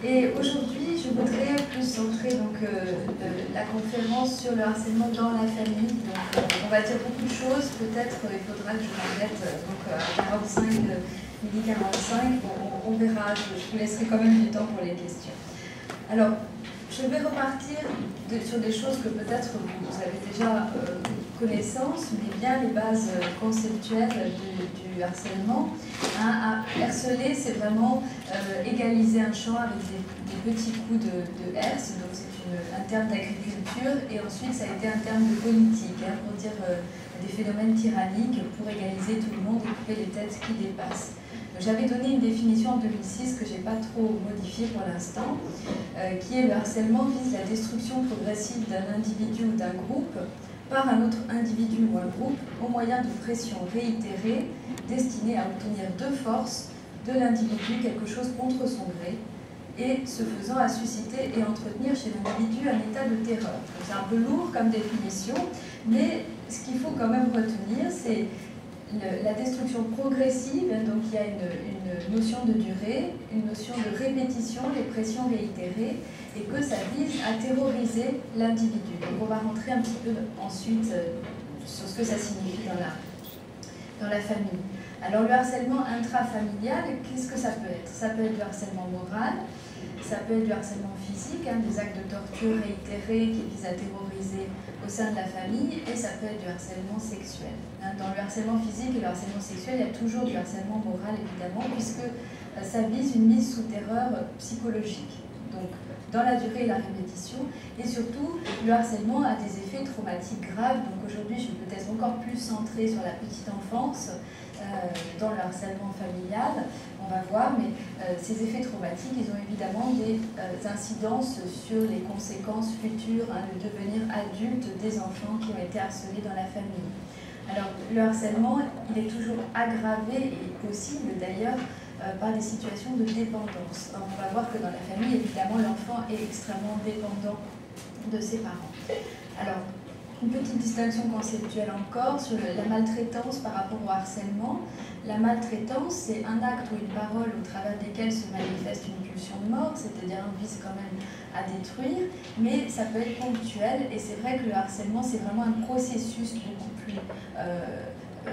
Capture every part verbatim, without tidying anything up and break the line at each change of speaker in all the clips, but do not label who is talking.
Et aujourd'hui, je voudrais plus centrer donc, euh, la conférence sur le harcèlement dans la famille. Donc, euh, on va dire beaucoup de choses. Peut-être euh, il faudra que je m'arrête euh, à quarante-cinq, euh, midi quarante-cinq. Bon, on, on verra. Je, je vous laisserai quand même du temps pour les questions. Alors, je vais repartir de, sur des choses que peut-être vous, vous avez déjà euh, connaissance, mais bien les bases conceptuelles du, du harcèlement. Hein, harceler, c'est vraiment euh, égaliser un champ avec des, des petits coups de, de herse, donc c'est un terme d'agriculture, et ensuite ça a été un terme de politique, hein, pour dire euh, des phénomènes tyranniques, pour égaliser tout le monde et couper les têtes qui dépassent. J'avais donné une définition en deux mille six que je n'ai pas trop modifiée pour l'instant, euh, qui est le harcèlement vise la destruction progressive d'un individu ou d'un groupe par un autre individu ou un groupe au moyen de pressions réitérées destinées à obtenir de force de l'individu quelque chose contre son gré et ce faisant à susciter et entretenir chez l'individu un état de terreur. C'est un peu lourd comme définition, mais ce qu'il faut quand même retenir, c'est Le, la destruction progressive, donc il y a une, une notion de durée, une notion de répétition, les pressions réitérées, et que ça vise à terroriser l'individu. Donc on va rentrer un petit peu ensuite euh, sur ce que ça signifie dans la, dans la famille. Alors le harcèlement intrafamilial, qu'est-ce que ça peut être? Ça peut être du harcèlement moral, ça peut être du harcèlement physique, hein, des actes de torture réitérés qui visent à terroriser au sein de la famille, et ça peut être du harcèlement sexuel. Hein, dans le harcèlement physique et le harcèlement sexuel, il y a toujours du harcèlement moral, évidemment, puisque euh, ça vise une mise sous terreur psychologique. Donc, dans la durée et la répétition, et surtout, le harcèlement a des effets traumatiques graves. Donc aujourd'hui, je vais peut-être encore plus centrer sur la petite enfance, euh, dans le harcèlement familial, on va voir, mais euh, ces effets traumatiques, ils ont évidemment des euh, incidences sur les conséquences futures, hein, le devenir adulte des enfants qui ont été harcelés dans la famille. Alors, le harcèlement, il est toujours aggravé et possible d'ailleurs euh, par des situations de dépendance. Alors, on va voir que dans la famille, évidemment, l'enfant est extrêmement dépendant de ses parents. Alors, une petite distinction conceptuelle encore sur la maltraitance par rapport au harcèlement. La maltraitance, c'est un acte ou une parole au travers desquels se manifeste une pulsion de mort, c'est-à-dire un vise quand même à détruire, mais ça peut être ponctuel, et c'est vrai que le harcèlement, c'est vraiment un processus beaucoup plus euh, euh,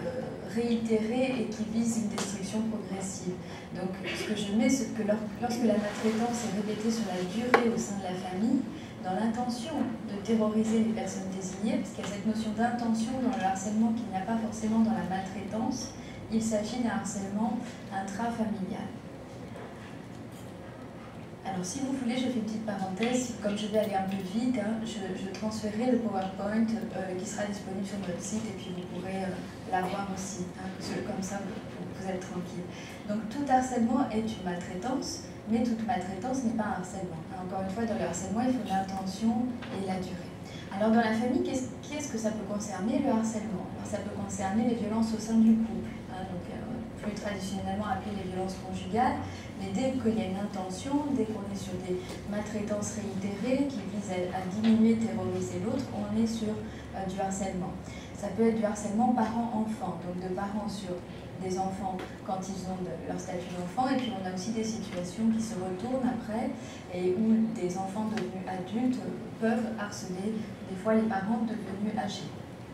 réitéré et qui vise une destruction progressive. Donc ce que je mets, c'est que lorsque la maltraitance est répétée sur la durée au sein de la famille, dans l'intention de terroriser les personnes désignées, parce qu'il y a cette notion d'intention dans le harcèlement qu'il n'y a pas forcément dans la maltraitance, il s'agit d'un harcèlement intrafamilial. Alors si vous voulez, je fais une petite parenthèse, comme je vais aller un peu vite, hein, je, je transférerai le PowerPoint euh, qui sera disponible sur notre site, et puis vous pourrez euh, l'avoir aussi, hein, comme ça vous, vous êtes tranquille. Donc tout harcèlement est une maltraitance, mais toute maltraitance n'est pas un harcèlement. Encore une fois, dans le harcèlement, il faut l'intention et la durée. Alors dans la famille, qu'est-ce qu'est-ce que ça peut concerner, le harcèlement? Alors, ça peut concerner les violences au sein du couple, hein, donc euh, plus traditionnellement appelées les violences conjugales, mais dès qu'il y a une intention, dès qu'on est sur des maltraitances réitérées qui visent à, à diminuer, terroriser l'autre, on est sur euh, du harcèlement. Ça peut être du harcèlement parent-enfant, donc de parents sur des enfants quand ils ont de, leur statut d'enfant, et puis on a aussi des situations qui se retournent après et où des enfants devenus adultes peuvent harceler des fois les parents devenus âgés.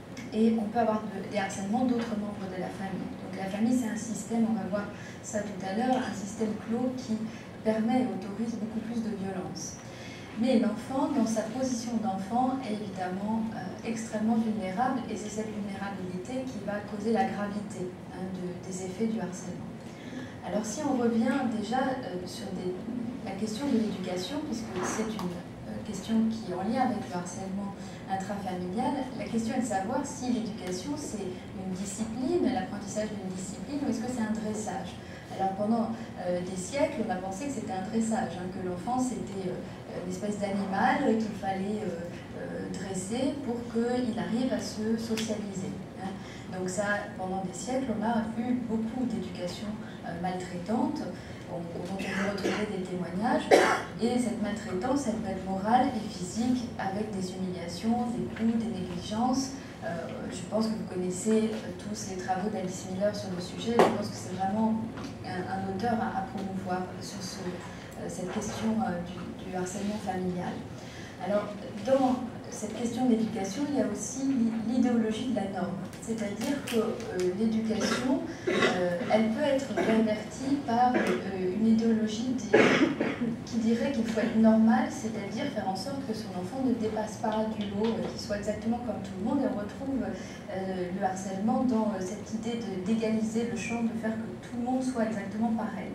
Et on peut avoir de, des harcèlements d'autres membres de la famille. Donc la famille, c'est un système, on va voir ça tout à l'heure, un système clos qui permet et autorise beaucoup plus de violence. Mais l'enfant, dans sa position d'enfant, est évidemment euh, extrêmement vulnérable, et c'est cette vulnérabilité qui va causer la gravité, hein, de, des effets du harcèlement. Alors si on revient déjà euh, sur des, la question de l'éducation, puisque c'est une euh, question qui est en lien avec le harcèlement intrafamilial, la question est de savoir si l'éducation c'est une discipline, l'apprentissage d'une discipline, ou est-ce que c'est un dressage. Alors pendant euh, des siècles, on a pensé que c'était un dressage, hein, que l'enfant c'était euh, une espèce d'animal qu'il fallait euh, euh, dresser pour qu'il arrive à se socialiser. Hein. Donc ça, pendant des siècles, on a eu beaucoup d'éducation euh, maltraitante, dont on peut retrouver des témoignages, et cette maltraitance, elle peut être morale et physique, avec des humiliations, des coups, des négligences. Euh, je pense que vous connaissez tous les travaux d'Alice Miller sur le sujet. Je pense que c'est vraiment un, un auteur à, à promouvoir sur ce, cette question du, du harcèlement familial. Alors, dans cette question d'éducation, il y a aussi l'idéologie de la norme. C'est-à-dire que euh, l'éducation, euh, elle peut être pervertie par euh, une idéologie des, qui dirait qu'il faut être normal, c'est-à-dire faire en sorte que son enfant ne dépasse pas du lot, euh, qu'il soit exactement comme tout le monde. Et on retrouve euh, le harcèlement dans euh, cette idée d'égaliser le champ, de faire que tout le monde soit exactement pareil.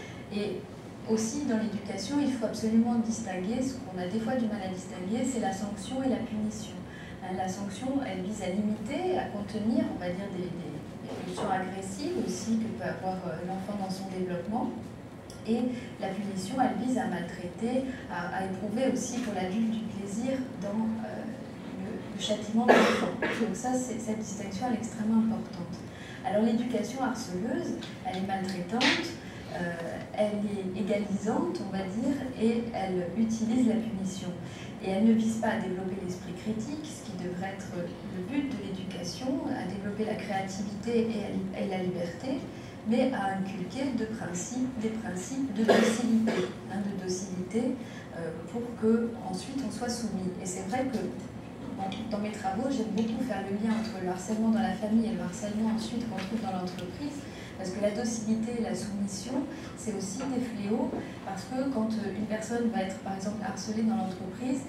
Et aussi, dans l'éducation, il faut absolument distinguer, ce qu'on a des fois du mal à distinguer, c'est la sanction et la punition. La sanction, elle vise à limiter, à contenir, on va dire, des, des, des pulsions agressives aussi que peut avoir l'enfant dans son développement. Et la punition, elle vise à maltraiter, à, à éprouver aussi pour l'adulte du plaisir dans euh, le, le châtiment de l'enfant. Donc ça, cette distinction, elle est extrêmement importante. Alors l'éducation harceleuse, elle est maltraitante, Euh, elle est égalisante, on va dire, et elle utilise la punition. Et elle ne vise pas à développer l'esprit critique, ce qui devrait être le but de l'éducation, à développer la créativité et la liberté, mais à inculquer de principes, des principes de docilité, hein, de docilité euh, pour qu'ensuite on soit soumis. Et c'est vrai que dans mes travaux, j'aime beaucoup faire le lien entre le harcèlement dans la famille et le harcèlement ensuite qu'on trouve dans l'entreprise. Parce que la docilité et la soumission, c'est aussi des fléaux, parce que quand une personne va être par exemple harcelée dans l'entreprise,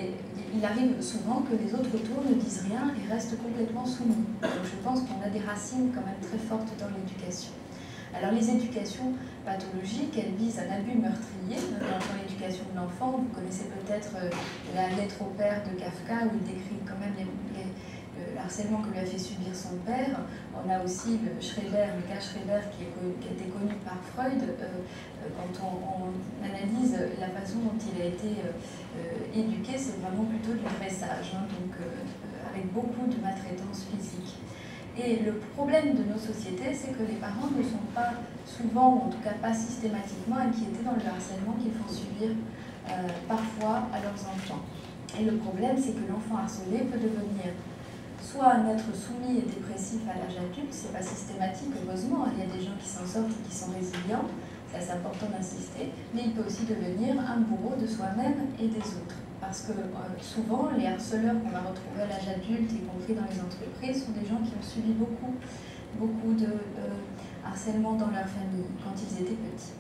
il arrive souvent que les autres autour ne disent rien et restent complètement soumis. Donc je pense qu'on a des racines quand même très fortes dans l'éducation. Alors les éducations pathologiques, elles visent un abus meurtrier dans, dans l'éducation de l'enfant. Vous connaissez peut-être la lettre au père de Kafka, où il décrit quand même les, les le harcèlement que lui a fait subir son père. On a aussi le Schreber, le cas Schreber qui, est, qui a été connu par Freud. Euh, quand on, on analyse la façon dont il a été euh, éduqué, c'est vraiment plutôt du dressage, hein, donc euh, avec beaucoup de maltraitance physique. Et le problème de nos sociétés, c'est que les parents ne sont pas souvent, ou en tout cas pas systématiquement, inquiétés dans le harcèlement qu'ils font subir euh, parfois à leurs enfants. Et le problème, c'est que l'enfant harcelé peut devenir soit un être soumis et dépressif à l'âge adulte, c'est pas systématique, heureusement, il y a des gens qui s'en sortent et qui sont résilients, ça c'est important d'insister, mais il peut aussi devenir un bourreau de soi-même et des autres. Parce que euh, souvent, les harceleurs qu'on va retrouver à l'âge adulte, y compris dans les entreprises, sont des gens qui ont subi beaucoup, beaucoup de euh, harcèlement dans leur famille quand ils étaient petits.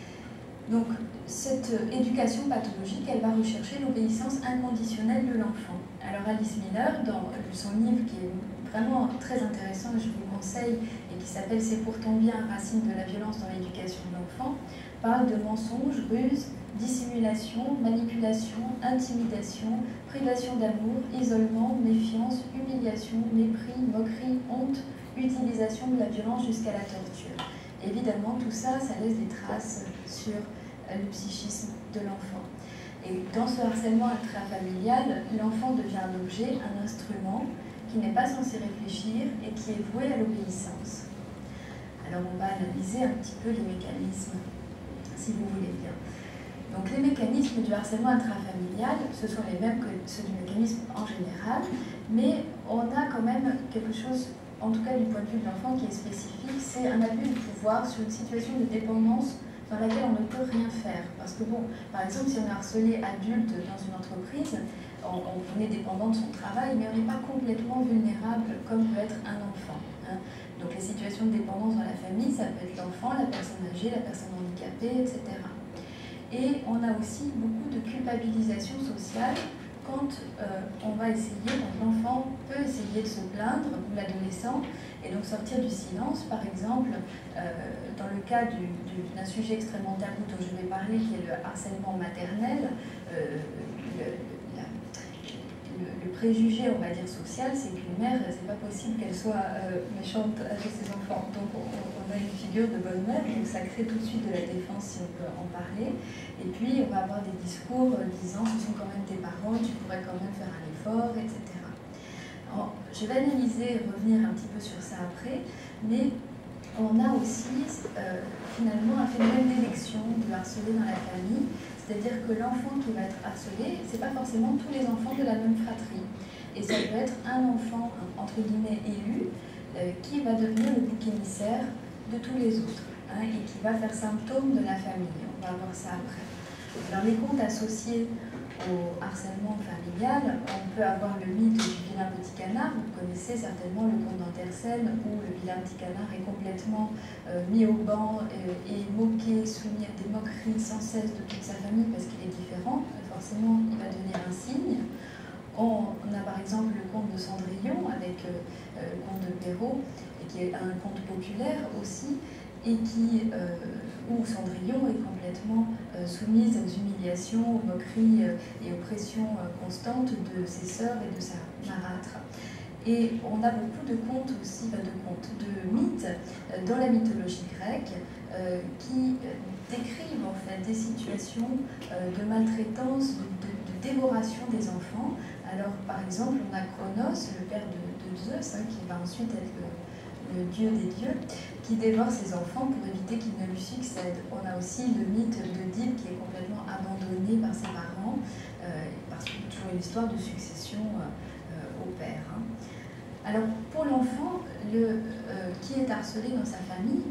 Donc, cette éducation pathologique, elle va rechercher l'obéissance inconditionnelle de l'enfant. Alors, Alice Miller, dans son livre qui est vraiment très intéressant, je vous le conseille, et qui s'appelle « C'est pour ton bien, racine de la violence dans l'éducation de l'enfant », parle de mensonges, ruses, dissimulation, manipulation, intimidation, privation d'amour, isolement, méfiance, humiliation, mépris, moquerie, honte, utilisation de la violence jusqu'à la torture. Évidemment, tout ça, ça laisse des traces sur le psychisme de l'enfant. Et dans ce harcèlement intrafamilial, l'enfant devient un objet, un instrument qui n'est pas censé réfléchir et qui est voué à l'obéissance. Alors on va analyser un petit peu les mécanismes, si vous voulez bien. Donc les mécanismes du harcèlement intrafamilial, ce sont les mêmes que ceux du mécanisme en général, mais on a quand même quelque chose, en tout cas du point de vue de l'enfant, qui est spécifique, c'est un abus de pouvoir sur une situation de dépendance dans laquelle on ne peut rien faire. Parce que bon, par exemple, si on est harcelé adulte dans une entreprise, on, on est dépendant de son travail, mais on n'est pas complètement vulnérable comme peut être un enfant. Hein. Donc les situations de dépendance dans la famille, ça peut être l'enfant, la personne âgée, la personne handicapée, et cetera. Et on a aussi beaucoup de culpabilisation sociale quand euh, on va essayer, donc l'enfant peut essayer de se plaindre, ou l'adolescent, et donc sortir du silence, par exemple, euh, dans le cas d'un sujet extrêmement tabou dont je vais parler, qui est le harcèlement maternel, euh, le, la, le, le préjugé, on va dire, social, c'est qu'une mère, c'est pas possible qu'elle soit euh, méchante avec ses enfants. Donc on, on a une figure de bonne mère, donc ça crée tout de suite de la défense si on peut en parler. Et puis on va avoir des discours euh, disant ce sont quand même tes parents, tu pourrais quand même faire un effort, et cetera. Alors, je vais analyser et revenir un petit peu sur ça après, mais on a aussi euh, finalement un phénomène d'élection de harcelé dans la famille, c'est-à-dire que l'enfant qui va être harcelé, ce n'est pas forcément tous les enfants de la même fratrie. Et ça peut être un enfant, entre guillemets, élu, euh, qui va devenir le bouc émissaire de tous les autres, hein, et qui va faire symptôme de la famille. On va voir ça après. Dans les contes associés au harcèlement familial, on peut avoir le mythe du vilain petit canard. Vous connaissez certainement le conte d'Antersen où le vilain petit canard est complètement euh, mis au banc euh, et moqué, soumis à des moqueries sans cesse de toute sa famille parce qu'il est différent. Forcément, il va devenir un cygne. On, on a par exemple le conte de Cendrillon avec euh, le conte de Perrault, et qui est un conte populaire aussi, et qui, euh, où Cendrillon est complètement euh, soumise aux humiliations, aux moqueries euh, et aux pressions euh, constantes de ses sœurs et de sa marâtre. Et on a beaucoup de contes aussi, enfin de contes, de mythes euh, dans la mythologie grecque euh, qui décrivent en fait des situations euh, de maltraitance, de, de, de dévoration des enfants. Alors par exemple, on a Cronos, le père de, de Zeus, hein, qui va ensuite être le, le dieu des dieux, qui dévore ses enfants pour éviter qu'ils ne lui succèdent. On a aussi le mythe d'Oedipe qui est complètement abandonné par ses parents, euh, parce qu'il y a toujours une histoire de succession euh, au père. Hein. Alors pour l'enfant euh, qui est harcelé dans sa famille,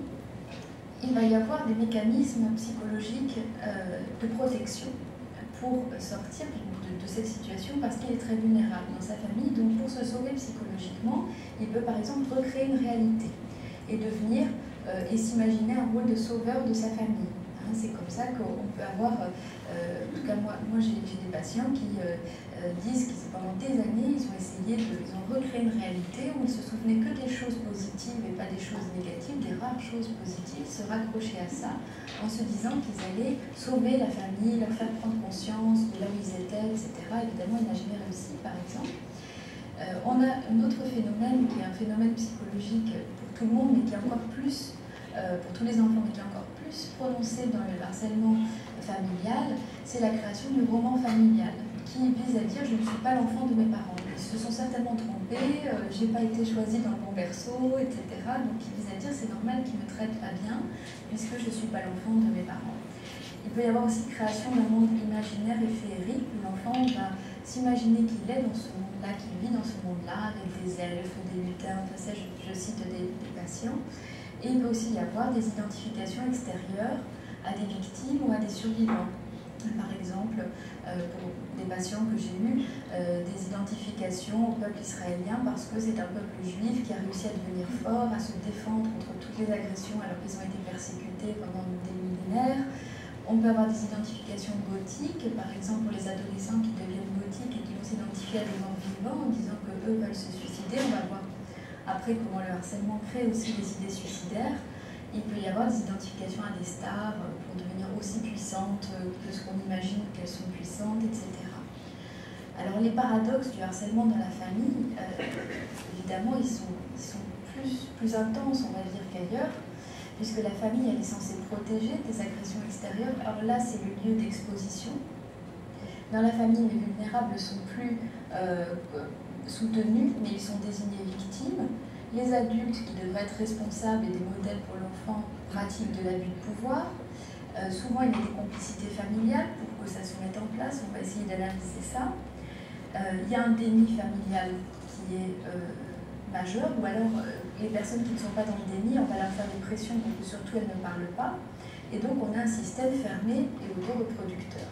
il va y avoir des mécanismes psychologiques euh, de protection pour sortir de, de cette situation parce qu'il est très vulnérable dans sa famille. Donc pour se sauver psychologiquement, il peut par exemple recréer une réalité et devenir euh, et s'imaginer un rôle de sauveur de sa famille. Hein, c'est comme ça qu'on peut avoir, euh, en tout cas moi, moi j'ai des patients qui euh, euh, disent que pendant des années ils ont essayé, de, ils ont recréé une réalité où ils se souvenaient que des choses positives et pas des choses négatives, des rares choses positives, se raccrocher à ça en se disant qu'ils allaient sauver la famille, leur faire prendre conscience de là où ils étaient, et cetera. Évidemment, il n'a jamais réussi, par exemple. Euh, on a un autre phénomène qui est un phénomène psychologique pour tout le monde, mais qui est encore plus, euh, pour tous les enfants, mais qui est encore plus prononcé dans le harcèlement familial, c'est la création du roman familial, qui vise à dire je ne suis pas l'enfant de mes parents. Ils se sont certainement trompés, euh, j'ai pas été choisi dans le bon berceau, et cetera. Donc il vise à dire c'est normal qu'ils me traitent pas bien, puisque je ne suis pas l'enfant de mes parents. Il peut y avoir aussi création d'un monde imaginaire et féerique, où l'enfant va s'imaginer qu'il est dans ce monde-là, qu'il vit dans ce monde-là, avec des elfes, des lutins, enfin ça je, je cite des, des patients. Et il peut aussi y avoir des identifications extérieures à des victimes ou à des survivants. Par exemple, euh, pour des patients que j'ai eus, euh, des identifications au peuple israélien parce que c'est un peuple juif qui a réussi à devenir fort, à se défendre contre toutes les agressions alors qu'ils ont été persécutés pendant des millénaires. On peut avoir des identifications gothiques, par exemple pour les adolescents qui deviennent gothiques et qui vont s'identifier à des morts vivants en disant qu'eux veulent se suicider. On va voir après comment le harcèlement crée aussi des idées suicidaires. Il peut y avoir des identifications à des stars pour devenir aussi puissantes que ce qu'on imagine qu'elles sont puissantes, et cetera. Alors les paradoxes du harcèlement dans la famille, euh, évidemment, ils sont, ils sont plus, plus intenses, on va dire, qu'ailleurs, puisque la famille, elle est censée protéger des agressions extérieures. Alors là, c'est le lieu d'exposition. Dans la famille, les vulnérables ne sont plus euh, soutenus, mais ils sont désignés victimes. Les adultes qui devraient être responsables et des modèles pour l'enfant pratiquent de l'abus de pouvoir. Euh, souvent, il y a des complicités familiales pour que ça se mette en place. On va essayer d'analyser ça. Euh, il y a un déni familial qui est euh, majeur, ou alors euh, les personnes qui ne sont pas dans le déni, on va leur faire des pressions pour que surtout elles ne parlent pas. Et donc, on a un système fermé et auto-reproducteur.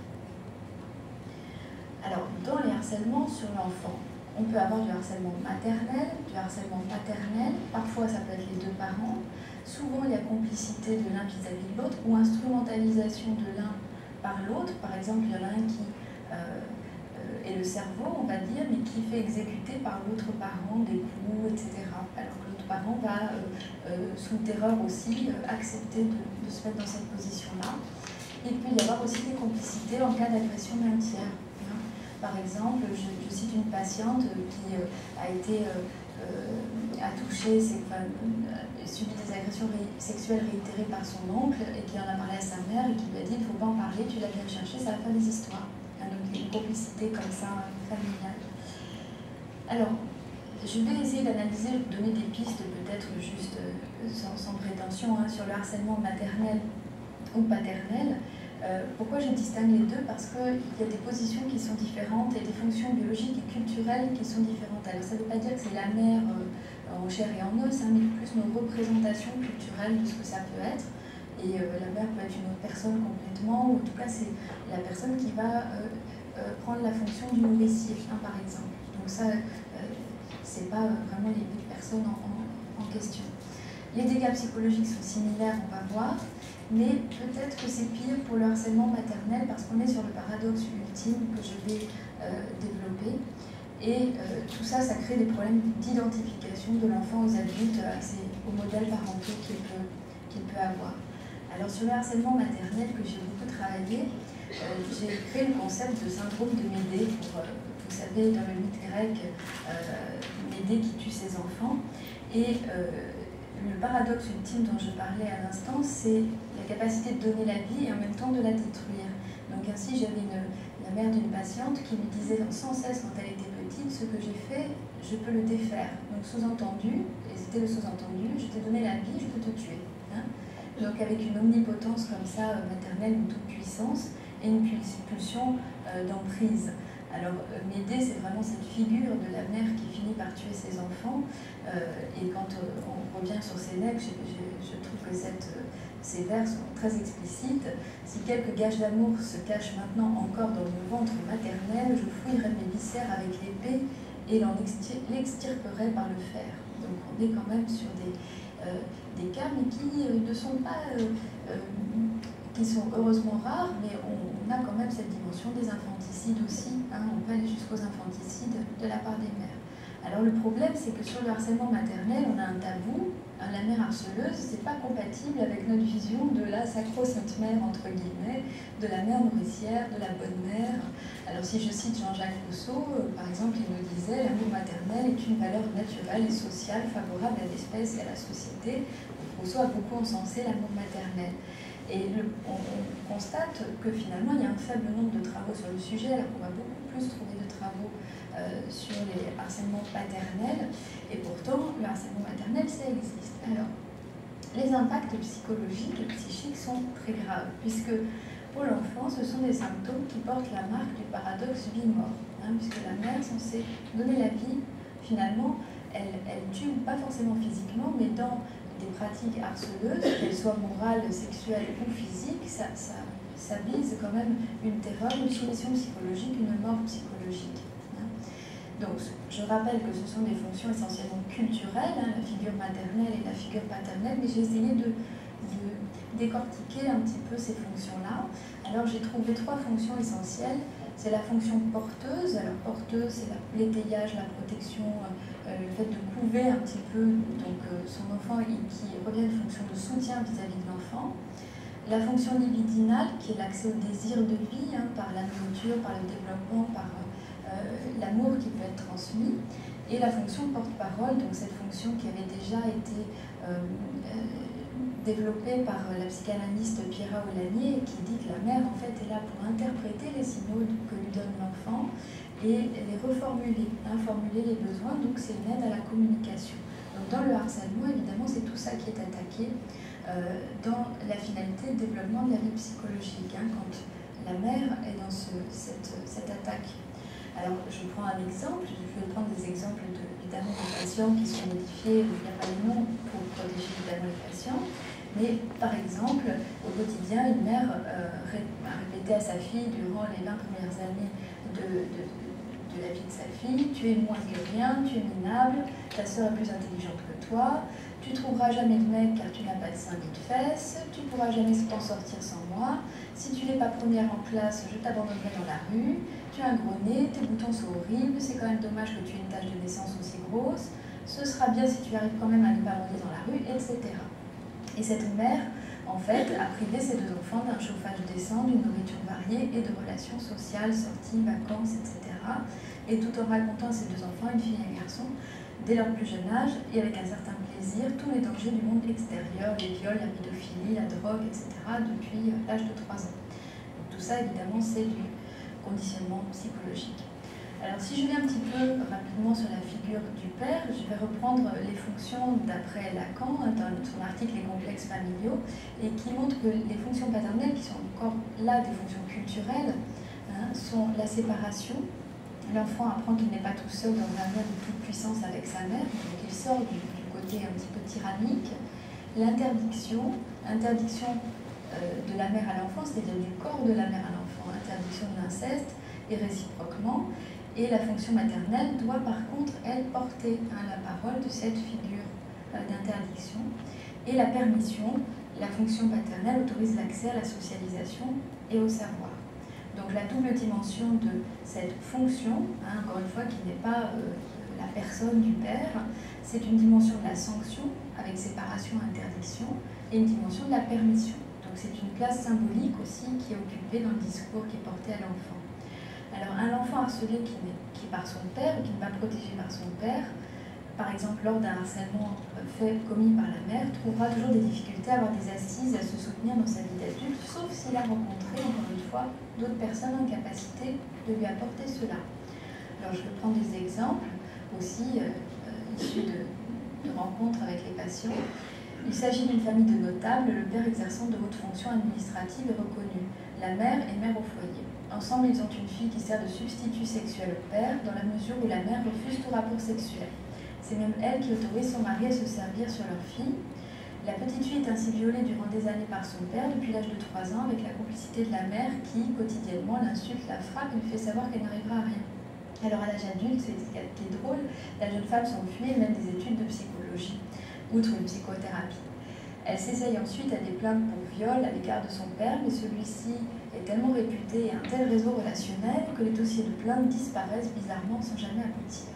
Alors, dans les harcèlements sur l'enfant, on peut avoir du harcèlement maternel, du harcèlement paternel, parfois ça peut être les deux parents. Souvent il y a complicité de l'un vis-à-vis de l'autre ou instrumentalisation de l'un par l'autre. Par exemple, il y en a un qui euh, euh, est le cerveau, on va dire, mais qui fait exécuter par l'autre parent des coups, et cetera. Alors que l'autre parent va, euh, euh, sous terreur aussi, euh, accepter de, de se mettre dans cette position-là. Il peut y avoir aussi des complicités en cas d'agression d'un tiers. Par exemple, je, je cite une patiente qui euh, a été euh, euh, a touché, enfin, euh, subi des agressions ré sexuelles réitérées par son oncle et qui en a parlé à sa mère et qui lui a dit il ne faut pas en parler, tu l'as bien cherché, ça va faire des histoires. Hein, donc une complicité comme ça familiale. Alors, je vais essayer d'analyser, de donner des pistes peut-être juste euh, sans, sans prétention hein, sur le harcèlement maternel ou paternel. Euh, pourquoi je distingue les deux? Parce qu'il y a des positions qui sont différentes et des fonctions biologiques et culturelles qui sont différentes. Alors ça ne veut pas dire que c'est la mère euh, en chair et en os, hein, mais plus nos représentations culturelles de ce que ça peut être. Et euh, la mère peut être une autre personne complètement, ou en tout cas c'est la personne qui va euh, euh, prendre la fonction du nourricier, hein, par exemple. Donc ça, euh, c'est pas vraiment les deux personnes en, en, en question. Les dégâts psychologiques sont similaires, on va voir, mais peut-être que c'est pire pour le harcèlement maternel parce qu'on est sur le paradoxe ultime que je vais euh, développer. Et euh, tout ça, ça crée des problèmes d'identification de l'enfant aux adultes, euh, aux modèles parentaux qu'il peut, qu'il peut avoir. Alors sur le harcèlement maternel que j'ai beaucoup travaillé, euh, j'ai créé le concept de syndrome de Médée. Pour, euh, vous savez, dans le mythe grec, euh, Médée qui tue ses enfants. Et euh, le paradoxe ultime dont je parlais à l'instant, c'est la capacité de donner la vie et en même temps de la détruire. Donc ainsi, j'avais la mère d'une patiente qui me disait sans cesse quand elle était petite, ce que j'ai fait, je peux le défaire. Donc sous-entendu, et c'était le sous-entendu, je t'ai donné la vie, je peux te tuer. Hein. Donc avec une omnipotence comme ça, euh, maternelle, une toute-puissance, et une pulsion euh, d'emprise. Alors euh, Médée, c'est vraiment cette figure de la mère qui finit par tuer ses enfants, euh, et quand euh, on revient sur Sénèque, je, je, je trouve que cette, euh, ces vers sont très explicites. Si quelques gages d'amour se cachent maintenant encore dans le ventre maternel, je fouillerai mes viscères avec l'épée et l'extirperai par le fer. Donc on est quand même sur des... Euh, des cas, mais qui euh, ne sont pas, euh, euh, qui sont heureusement rares, mais on, on a quand même cette dimension des infanticides aussi, hein, on peut aller jusqu'aux infanticides de la part des mères. Alors le problème, c'est que sur le harcèlement maternel, on a un tabou, hein, la mère harceleuse, c'est pas compatible avec notre vision de la sacro-sainte mère, entre guillemets, de la mère nourricière, de la bonne mère. Alors si je cite Jean-Jacques Rousseau, euh, par exemple, il nous disait « L'amour maternel est une valeur naturelle et sociale favorable à l'espèce et à la société ». Rousseau a beaucoup encensé l'amour maternel. Et le, on, on constate que finalement, il y a un faible nombre de travaux sur le sujet, alors qu'on va beaucoup plus trouver de travaux euh, sur les harcèlements paternels. Et pourtant, le harcèlement maternel, ça existe. Alors, les impacts psychologiques et psychiques sont très graves, puisque pour l'enfant, ce sont des symptômes qui portent la marque du paradoxe vie-mort, hein, puisque la mère est censée donner la vie, finalement, elle, elle tue pas forcément physiquement, mais dans des pratiques harceleuses, qu'elles soient morales, sexuelles ou physiques, ça, ça, ça vise quand même une terreur, une soumission psychologique, une mort psychologique. Hein. Donc, je rappelle que ce sont des fonctions essentiellement culturelles, hein, la figure maternelle et la figure paternelle, mais j'ai essayé de, de décortiquer un petit peu ces fonctions-là. Alors, j'ai trouvé trois fonctions essentielles. C'est la fonction porteuse. Alors, porteuse, c'est l'étayage, la protection, euh, le fait de couver un petit peu donc, euh, son enfant et qui revient une fonction de soutien vis-à-vis de l'enfant. La fonction libidinale, qui est l'accès au désir de vie, hein, par la nourriture, par le développement, par euh, l'amour qui peut être transmis. Et la fonction porte-parole, donc cette fonction qui avait déjà été euh, euh, développée par la psychanalyste Pierra Olanier, qui dit que la mère en fait est là pour interpréter les signaux que lui donne l'enfant et les reformuler, hein, formuler les besoins, donc c'est une aide à la communication. Donc dans le harcèlement, évidemment, c'est tout ça qui est attaqué euh, dans la finalité de développement de la vie psychologique, hein, quand la mère est dans ce, cette, cette attaque. Alors, je prends un exemple, je vais prendre des exemples de, évidemment de patients qui sont modifiés, il n'y a pas les noms pour protéger évidemment les patients, mais par exemple, au quotidien, une mère euh, ré, a répété à sa fille durant les vingt premières années de, de, de la vie de sa fille, tu es moins que rien, tu es minable, ta sœur est plus intelligente que toi, tu ne trouveras jamais de mec car tu n'as pas de seins ni de fesses, tu ne pourras jamais t'en sortir sans moi, si tu n'es pas première en classe, je t'abandonnerai dans la rue, tu as un gros nez, tes boutons sont horribles, c'est quand même dommage que tu aies une tache de naissance aussi grosse, ce sera bien si tu arrives quand même à ne pas monter dans la rue, et cetera. Et cette mère, en fait, a privé ses deux enfants d'un chauffage décent, d'une nourriture variée et de relations sociales, sorties, vacances, et cetera. Et tout en racontant à ses deux enfants, une fille et un garçon, dès leur plus jeune âge, et avec un certain plaisir, tous les dangers du monde extérieur, les viols, la pédophilie, la drogue, et cetera, depuis l'âge de trois ans. Donc tout ça, évidemment, c'est du conditionnement psychologique. Alors si je viens un petit peu rapidement sur la figure du père, je vais reprendre les fonctions d'après Lacan, dans son article « Les complexes familiaux », et qui montre que les fonctions paternelles, qui sont encore là des fonctions culturelles, hein, sont la séparation. L'enfant apprend qu'il n'est pas tout seul dans un lien de toute puissance avec sa mère, donc il sort du, du côté un petit peu tyrannique. l'interdiction, interdiction euh, de la mère à l'enfant, c'est-à-dire du corps de la mère à l'enfant, interdiction de l'inceste, et réciproquement. Et la fonction maternelle doit par contre, elle, porter hein, la parole de cette figure euh, d'interdiction. Et la permission, la fonction paternelle autorise l'accès à la socialisation et au savoir. Donc la double dimension de cette fonction, hein, encore une fois, qui n'est pas euh, la personne du père, c'est une dimension de la sanction, avec séparation et interdiction, et une dimension de la permission. Donc c'est une place symbolique aussi qui est occupée dans le discours qui est porté à l'enfant. Alors un enfant harcelé qui n'est qui par son père, qui n'est pas protégé par son père, par exemple lors d'un harcèlement fait, commis par la mère, trouvera toujours des difficultés à avoir des assises, à se soutenir dans sa vie d'adulte, sauf s'il a rencontré, encore une fois, d'autres personnes en capacité de lui apporter cela. Alors je vais prendre des exemples aussi euh, euh, issus de, de rencontres avec les patients. Il s'agit d'une famille de notables, le père exerçant de hautes fonctions administratives et reconnues. La mère est mère au foyer. Ensemble, ils ont une fille qui sert de substitut sexuel au père, dans la mesure où la mère refuse tout rapport sexuel. C'est même elle qui autorise son mari à se servir sur leur fille. La petite fille est ainsi violée durant des années par son père, depuis l'âge de trois ans, avec la complicité de la mère qui, quotidiennement, l'insulte, la frappe et lui fait savoir qu'elle n'arrivera à rien. Alors à l'âge adulte, c'est ce qui est drôle, la jeune femme s'enfuit et mène des études de psychologie, outre une psychothérapie. Elle s'essaye ensuite à des plaintes pour viol à l'égard de son père, mais celui-ci est tellement réputé et un tel réseau relationnel que les dossiers de plainte disparaissent bizarrement sans jamais aboutir.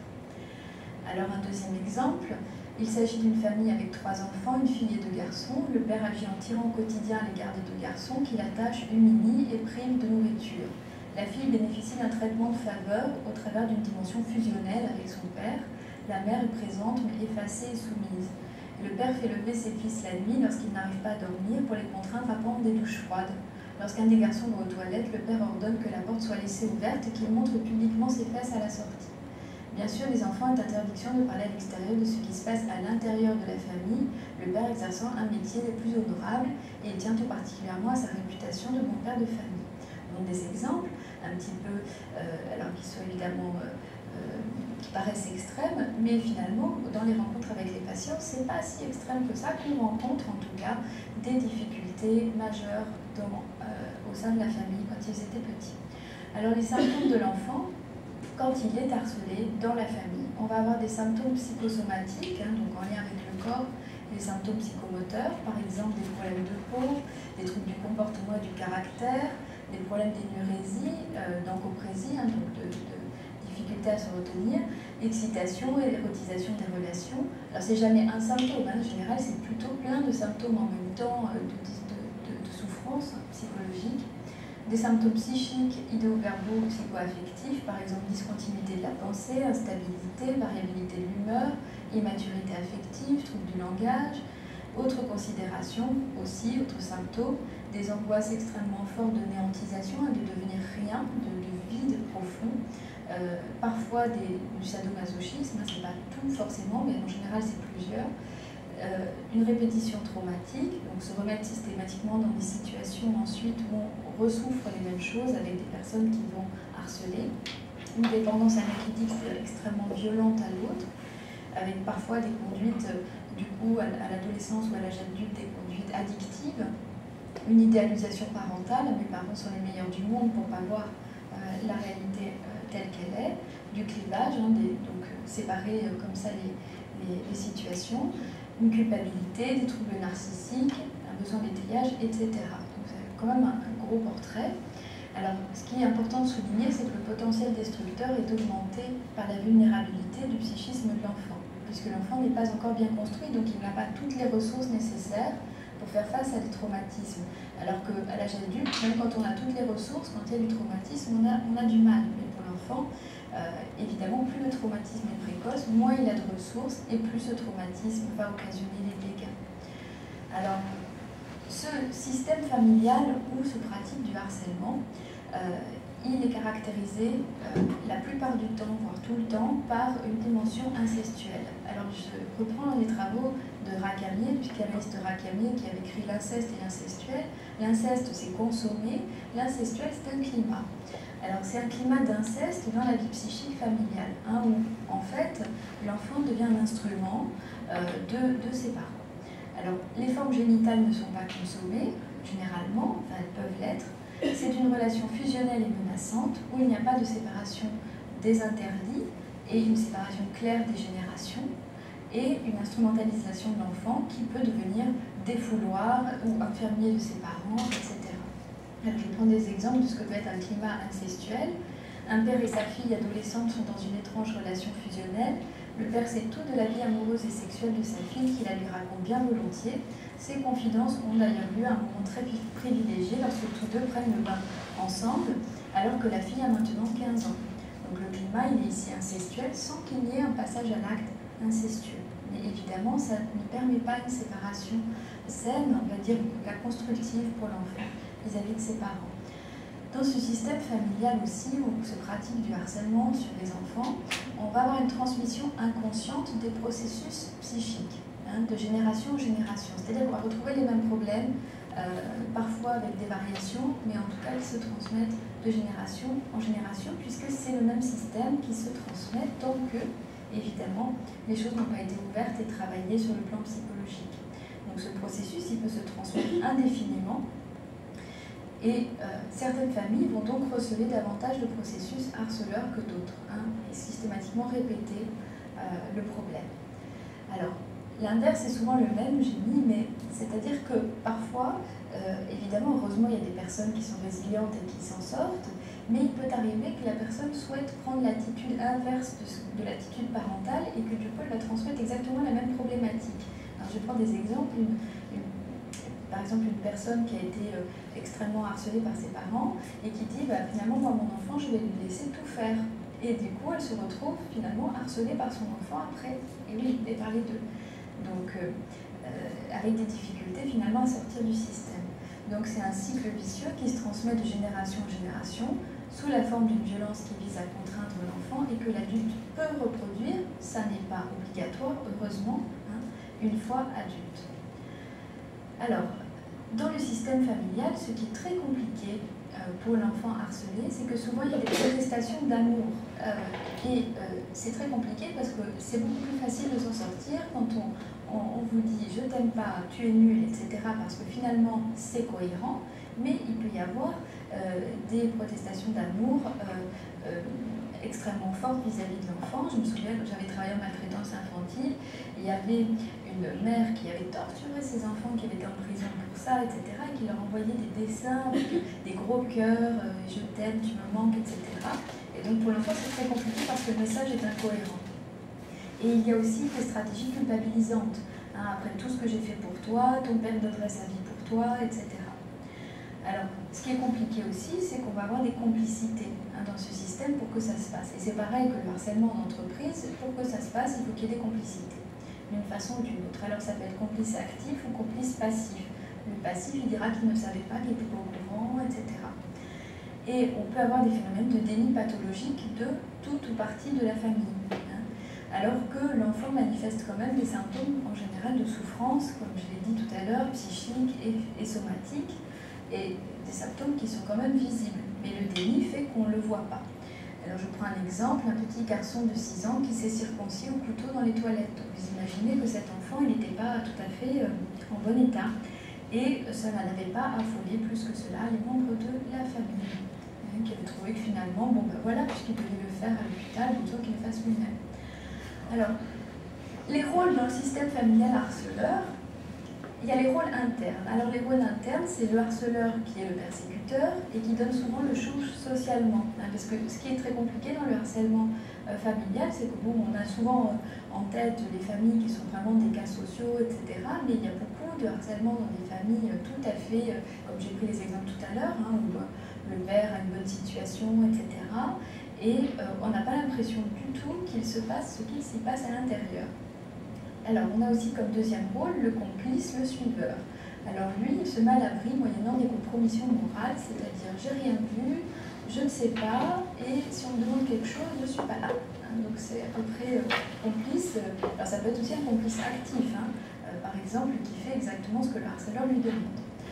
Alors un deuxième exemple, il s'agit d'une famille avec trois enfants, une fille et deux garçons. Le père agit en tirant au quotidien à l'égard des deux garçons qui l'attachent, humilie et prive de nourriture. La fille bénéficie d'un traitement de faveur au travers d'une dimension fusionnelle avec son père. La mère est présente mais effacée et soumise. Le père fait lever ses fils la nuit lorsqu'ils n'arrivent pas à dormir pour les contraindre à prendre des douches froides. Lorsqu'un des garçons va aux toilettes, le père ordonne que la porte soit laissée ouverte et qu'il montre publiquement ses fesses à la sortie. Bien sûr, les enfants ont interdiction de parler à l'extérieur de ce qui se passe à l'intérieur de la famille, le père exerçant un métier des plus honorables et il tient tout particulièrement à sa réputation de bon père de famille. Donc des exemples, un petit peu, euh, alors qu'ils sont évidemment, euh, euh, qui paraissent extrêmes, mais finalement, dans les rencontres avec les patients, c'est pas si extrême que ça, qu'on rencontre en tout cas des difficultés majeures dans, euh, au sein de la famille quand ils étaient petits. Alors les symptômes de l'enfant, quand il est harcelé dans la famille, on va avoir des symptômes psychosomatiques, hein, donc en lien avec le corps, des symptômes psychomoteurs, par exemple des problèmes de peau, des troubles du comportement et du caractère, des problèmes d'énurésie, euh, d'encoprésie, hein, donc de, de difficulté à se retenir, excitation et érotisation des relations. Alors c'est jamais un symptôme, hein, en général c'est plutôt plein de symptômes en même temps euh, de, de, de, de souffrance psychologique. Des symptômes psychiques, idéoverbaux, psychoaffectifs, par exemple discontinuité de la pensée, instabilité, variabilité de l'humeur, immaturité affective, trouble du langage. Autres considérations aussi, autres symptômes, des angoisses extrêmement fortes de néantisation, de devenir rien, de, de vide profond, euh, parfois des, du sadomasochisme, c'est pas tout forcément, mais en général c'est plusieurs. Euh, une répétition traumatique, donc se remettre systématiquement dans des situations ensuite où on ressouffre les mêmes choses avec des personnes qui vont harceler, une dépendance analytique extrêmement violente à l'autre, avec parfois des conduites, du coup, à l'adolescence ou à l'âge adulte, des conduites addictives, une idéalisation parentale, mes parents sont les meilleurs du monde pour pas voir euh, la réalité euh, telle qu'elle est, du clivage, hein, des, donc euh, séparer euh, comme ça les, les, les situations, une culpabilité, des troubles narcissiques, un besoin d'étayage, et cetera. Donc c'est quand même un, un gros portrait. Alors, ce qui est important de souligner, c'est que le potentiel destructeur est augmenté par la vulnérabilité du psychisme de l'enfant, puisque l'enfant n'est pas encore bien construit, donc il n'a pas toutes les ressources nécessaires pour faire face à des traumatismes. Alors qu'à l'âge adulte, même quand on a toutes les ressources, quand il y a du traumatisme, on a, on a du mal. Mais pour l'enfant, Euh, évidemment, plus le traumatisme est précoce, moins il a de ressources et plus ce traumatisme va occasionner les dégâts. Alors, ce système familial où se pratique du harcèlement, euh, il est caractérisé euh, la plupart du temps, voire tout le temps, par une dimension incestuelle. Alors, je reprends les travaux de Racamier, puisqu'Anaïs de Racamier qui avait écrit l'inceste et l'incestuel. L'inceste, c'est consommer, l'incestuel, c'est un climat. Alors c'est un climat d'inceste dans la vie psychique familiale, hein, où en fait l'enfant devient un instrument euh, de, de ses parents. Alors, les formes génitales ne sont pas consommées, généralement, enfin elles peuvent l'être. C'est une relation fusionnelle et menaçante où il n'y a pas de séparation des interdits et une séparation claire des générations et une instrumentalisation de l'enfant qui peut devenir défouloir ou infirmier de ses parents, et cetera. Alors, je prends des exemples de ce que peut être un climat incestuel. Un père et sa fille adolescente sont dans une étrange relation fusionnelle. Le père sait tout de la vie amoureuse et sexuelle de sa fille qui la lui raconte bien volontiers. Ces confidences ont d'ailleurs lieu à un moment très privilégié lorsque tous deux prennent le bain ensemble, alors que la fille a maintenant quinze ans. Donc le climat, il est ici incestuel sans qu'il y ait un passage à l'acte incestueux. Mais évidemment, ça ne permet pas une séparation saine, on va dire la constructive pour l'enfant vis-à-vis de ses parents. Dans ce système familial aussi, où se pratique du harcèlement sur les enfants, on va avoir une transmission inconsciente des processus psychiques, hein, de génération en génération. C'est-à-dire qu'on va retrouver les mêmes problèmes, euh, parfois avec des variations, mais en tout cas qui se transmettent de génération en génération, puisque c'est le même système qui se transmet tant que, évidemment, les choses n'ont pas été ouvertes et travaillées sur le plan psychologique. Donc ce processus, il peut se transmettre indéfiniment. Et euh, certaines familles vont donc recevoir davantage de processus harceleurs que d'autres, hein, et systématiquement répéter euh, le problème. Alors, l'inverse est souvent le même, j'ai mis, mais c'est-à-dire que parfois, euh, évidemment, heureusement, il y a des personnes qui sont résilientes et qui s'en sortent, mais il peut arriver que la personne souhaite prendre l'attitude inverse de, de l'attitude parentale et que du coup, elle va transmettre exactement la même problématique. Alors, je prends des exemples. Une, une, par exemple, une personne qui a été euh, extrêmement harcelée par ses parents et qui dit bah, finalement, moi, mon enfant, je vais lui laisser tout faire. Et du coup, elle se retrouve finalement harcelée par son enfant après. Et oui, et par les deux. Donc, euh, euh, avec des difficultés finalement à sortir du système. Donc, c'est un cycle vicieux qui se transmet de génération en génération sous la forme d'une violence qui vise à contraindre l'enfant et que l'adulte peut reproduire. Ça n'est pas obligatoire, heureusement, hein, une fois adulte. Alors, dans le système familial, ce qui est très compliqué euh, pour l'enfant harcelé, c'est que souvent il y a des protestations d'amour. Euh, et euh, c'est très compliqué parce que c'est beaucoup plus facile de s'en sortir quand on, on, on vous dit « je t'aime pas, tu es nul », et cetera. Parce que finalement, c'est cohérent, mais il peut y avoir euh, des protestations d'amour euh, euh, extrêmement fortes vis-à-vis de l'enfant. Je me souviens que j'avais travaillé en maltraitance infantile, il y avait une mère qui avait torturé ses enfants, qui avait été en prison pour ça, et cetera, et qui leur envoyait des dessins avec des gros cœurs, euh, je t'aime, tu me manques, et cetera. Et donc pour l'enfant, c'est très compliqué parce que le message est incohérent. Et il y a aussi des stratégies culpabilisantes. Hein, après tout ce que j'ai fait pour toi, ton père donnerait sa vie pour toi, et cetera. Alors, ce qui est compliqué aussi, c'est qu'on va avoir des complicités hein, dans ce système pour que ça se passe. Et c'est pareil que le harcèlement en entreprise, pour que ça se passe, il faut qu'il y ait des complicités, d'une façon ou d'une autre. Alors, ça peut être complice actif ou complice passif. Le passif, il dira qu'il ne savait pas, qu'il n'était pas au courant, et cetera. Et on peut avoir des phénomènes de déni pathologique de toute ou partie de la famille. Hein, alors que l'enfant manifeste quand même des symptômes en général de souffrance, comme je l'ai dit tout à l'heure, psychiques et, et somatiques, et des symptômes qui sont quand même visibles. Mais le déni fait qu'on ne le voit pas. Alors je prends un exemple, un petit garçon de six ans qui s'est circoncis au couteau dans les toilettes. Donc vous imaginez que cet enfant, il n'était pas tout à fait euh, en bon état. Et ça n'avait pas affolé plus que cela les membres de la famille, hein, qui avaient trouvé que finalement, bon ben voilà, puisqu'il devait le faire à l'hôpital, plutôt qu'il le fasse lui-même. Alors, les rôles dans le système familial harceleur, il y a les rôles internes. Alors les rôles internes, c'est le harceleur qui est le persécuteur et qui donne souvent le change socialement. Hein, parce que ce qui est très compliqué dans le harcèlement euh, familial, c'est que bon, on a souvent euh, en tête les familles qui sont vraiment des cas sociaux, et cetera. Mais il y a beaucoup de harcèlement dans des familles euh, tout à fait, euh, comme j'ai pris les exemples tout à l'heure, hein, où euh, le père a une bonne situation, et cetera. Et euh, on n'a pas l'impression du tout qu'il se passe ce qu'il s'y passe à l'intérieur. Alors, on a aussi comme deuxième rôle le complice, le suiveur. Alors lui, il se met à l'abri moyennant des compromissions morales, c'est-à-dire j'ai rien vu, je ne sais pas, et si on me demande quelque chose, je ne suis pas là. Hein, donc c'est à peu près euh, complice. Alors ça peut être aussi un complice actif, hein, euh, par exemple, qui fait exactement ce que le harceleur lui demande.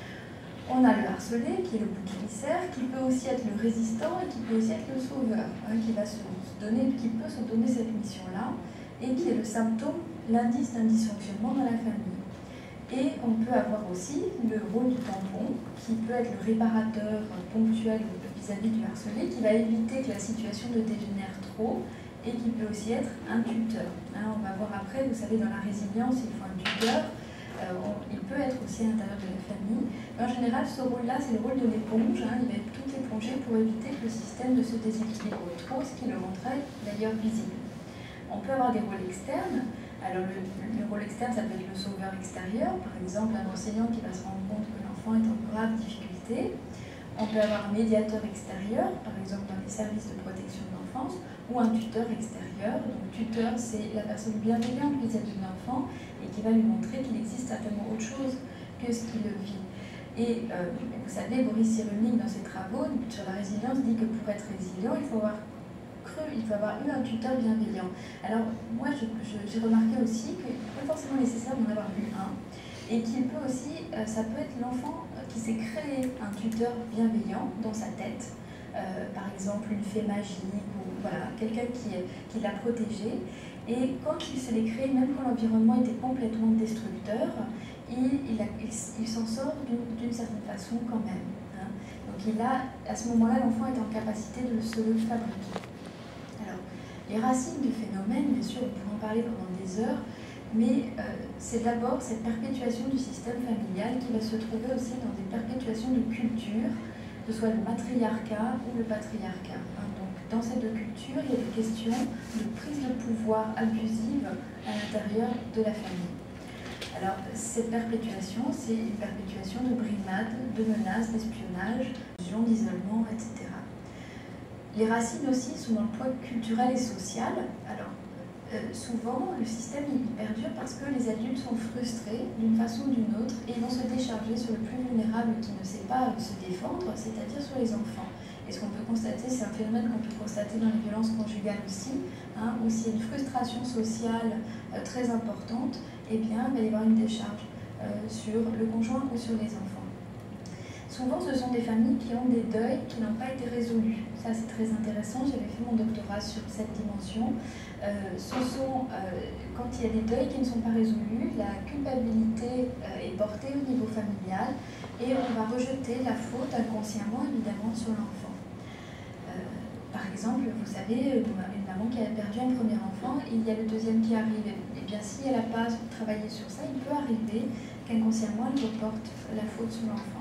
On a le harcelé, qui est le bouc émissaire, qui peut aussi être le résistant et qui peut aussi être le sauveur, hein, qui va se donner, qui peut se donner cette mission-là, et qui est le symptôme, l'indice d'un dysfonctionnement dans la famille. Et on peut avoir aussi le rôle du tampon, qui peut être le réparateur ponctuel vis-à-vis du harcelé, qui va éviter que la situation ne dégénère trop, et qui peut aussi être un tuteur. Hein, on va voir après, vous savez, dans la résilience, il faut un tuteur. Euh, on, il peut être aussi à l'intérieur de la famille. Mais en général, ce rôle-là, c'est le rôle de l'éponge. Hein, il va être tout épongé pour éviter que le système ne se déséquilibre trop, ce qui le rendrait d'ailleurs visible. On peut avoir des rôles externes. Alors le, le rôle externe, ça peut être le sauveur extérieur, par exemple un enseignant qui va se rendre compte que l'enfant est en grave difficulté. On peut avoir un médiateur extérieur, par exemple dans les services de protection de l'enfance, ou un tuteur extérieur. Donc tuteur, c'est la personne bienveillante vis-à-vis de l'enfant et qui va lui montrer qu'il existe certainement autre chose que ce qu'il vit. Et euh, vous savez, Boris Cyrulnik, dans ses travaux sur la résilience, dit que pour être résilient, il faut avoir il faut avoir eu un tuteur bienveillant. Alors, moi, j'ai remarqué aussi qu'il n'est pas forcément nécessaire d'en avoir eu un, et qu'il peut aussi, euh, ça peut être l'enfant qui s'est créé un tuteur bienveillant dans sa tête, euh, par exemple une fée magique, ou voilà, quelqu'un qui, qui l'a protégé, et quand il se l'est créé, même quand l'environnement était complètement destructeur, il, il, il, il s'en sort d'une certaine façon quand même. Hein. Donc, il a, à ce moment-là, l'enfant est en capacité de se le fabriquer. Les racines du phénomène, bien sûr, on pourrait en parler pendant des heures, mais euh, c'est d'abord cette perpétuation du système familial qui va se trouver aussi dans des perpétuations de culture, que ce soit le matriarcat ou le patriarcat. Hein. Donc, dans ces deux cultures, il y a des questions de prise de pouvoir abusive à l'intérieur de la famille. Alors, cette perpétuation, c'est une perpétuation de brimades, de menaces, d'espionnage, d'isolement, et cetera. Les racines aussi sont dans le poids culturel et social. Alors, euh, souvent, le système il perdure parce que les adultes sont frustrés d'une façon ou d'une autre et vont se décharger sur le plus vulnérable qui ne sait pas se défendre, c'est-à-dire sur les enfants. Et ce qu'on peut constater, c'est un phénomène qu'on peut constater dans les violences conjugales aussi, hein, où s'il y a une frustration sociale euh, très importante, eh bien, il va y avoir une décharge euh, sur le conjoint ou sur les enfants. Souvent, ce sont des familles qui ont des deuils qui n'ont pas été résolus. Ça, c'est très intéressant. J'avais fait mon doctorat sur cette dimension. Euh, ce sont, euh, quand il y a des deuils qui ne sont pas résolus, la culpabilité euh, est portée au niveau familial et on va rejeter la faute inconsciemment, évidemment, sur l'enfant. Euh, par exemple, vous savez, une maman qui a perdu un premier enfant, et il y a le deuxième qui arrive. Et bien, si elle n'a pas travaillé sur ça, il peut arriver qu'inconsciemment, elle reporte la faute sur l'enfant.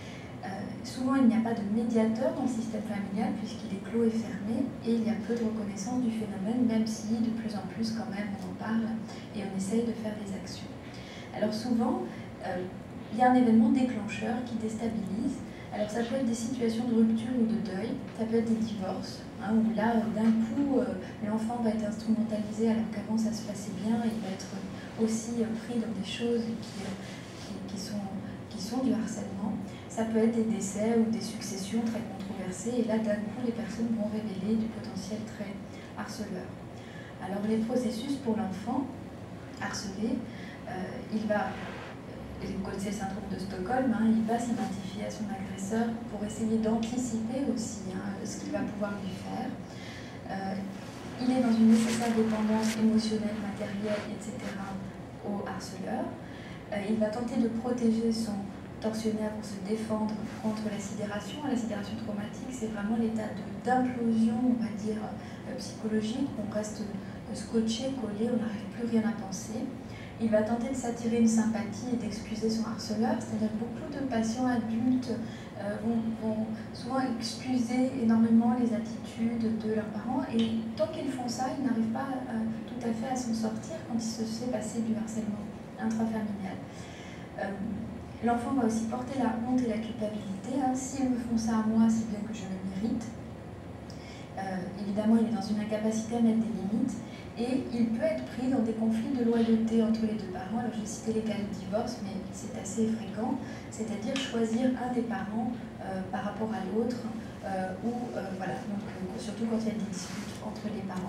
Souvent, il n'y a pas de médiateur dans le système familial puisqu'il est clos et fermé et il y a peu de reconnaissance du phénomène, même si de plus en plus quand même on en parle et on essaye de faire des actions. Alors souvent, euh, il y a un événement déclencheur qui déstabilise. Alors ça peut être des situations de rupture ou de deuil, ça peut être des divorces, hein, où là, d'un coup, euh, l'enfant va être instrumentalisé alors qu'avant ça se passait bien, et il va être aussi euh, pris dans des choses qui, euh, qui, qui, sont, qui sont du harcèlement. Ça peut être des décès ou des successions très controversées, et là, d'un coup, les personnes vont révéler du potentiel très harceleur. Alors, les processus pour l'enfant harcelé, euh, il va, vous connaissez le syndrome de Stockholm, hein, il va s'identifier à son agresseur pour essayer d'anticiper aussi hein, ce qu'il va pouvoir lui faire. Euh, il est dans une nécessaire dépendance émotionnelle, matérielle, et cetera au harceleur. Euh, il va tenter de protéger son tortionnaire pour se défendre contre la sidération. La sidération traumatique, c'est vraiment l'état d'implosion, on va dire, euh, psychologique. On reste euh, scotché, collé, on n'arrive plus rien à penser. Il va tenter de s'attirer une sympathie et d'excuser son harceleur, c'est-à-dire beaucoup de patients adultes euh, vont, vont souvent excuser énormément les attitudes de leurs parents, et tant qu'ils font ça, ils n'arrivent pas euh, tout à fait à s'en sortir quand il se fait passer du harcèlement intrafamilial. Euh, L'enfant va aussi porter la honte et la culpabilité. Hein. S'ils me font ça à moi, c'est bien que je le mérite. Euh, évidemment, il est dans une incapacité à mettre des limites. Et il peut être pris dans des conflits de loyauté entre les deux parents. Alors, j'ai cité les cas de divorce, mais c'est assez fréquent. C'est-à-dire choisir un des parents euh, par rapport à l'autre. Euh, ou, euh, voilà, donc, euh, surtout quand il y a des disputes entre les parents.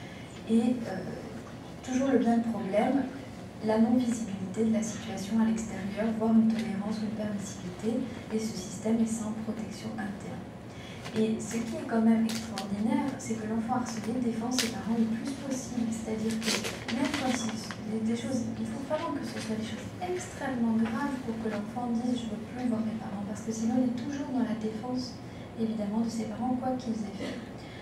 Et euh, toujours le même problème, la non-visibilité de la situation à l'extérieur, voire une tolérance ou une permissivité, et ce système est sans protection interne. Et ce qui est quand même extraordinaire, c'est que l'enfant harcelé défend ses parents le plus possible, c'est-à-dire que même quand ils, les des, des choses, il faut vraiment que ce soit des choses extrêmement graves pour que l'enfant dise je ne veux plus voir mes parents, parce que sinon il est toujours dans la défense, évidemment, de ses parents, quoi qu'ils aient fait.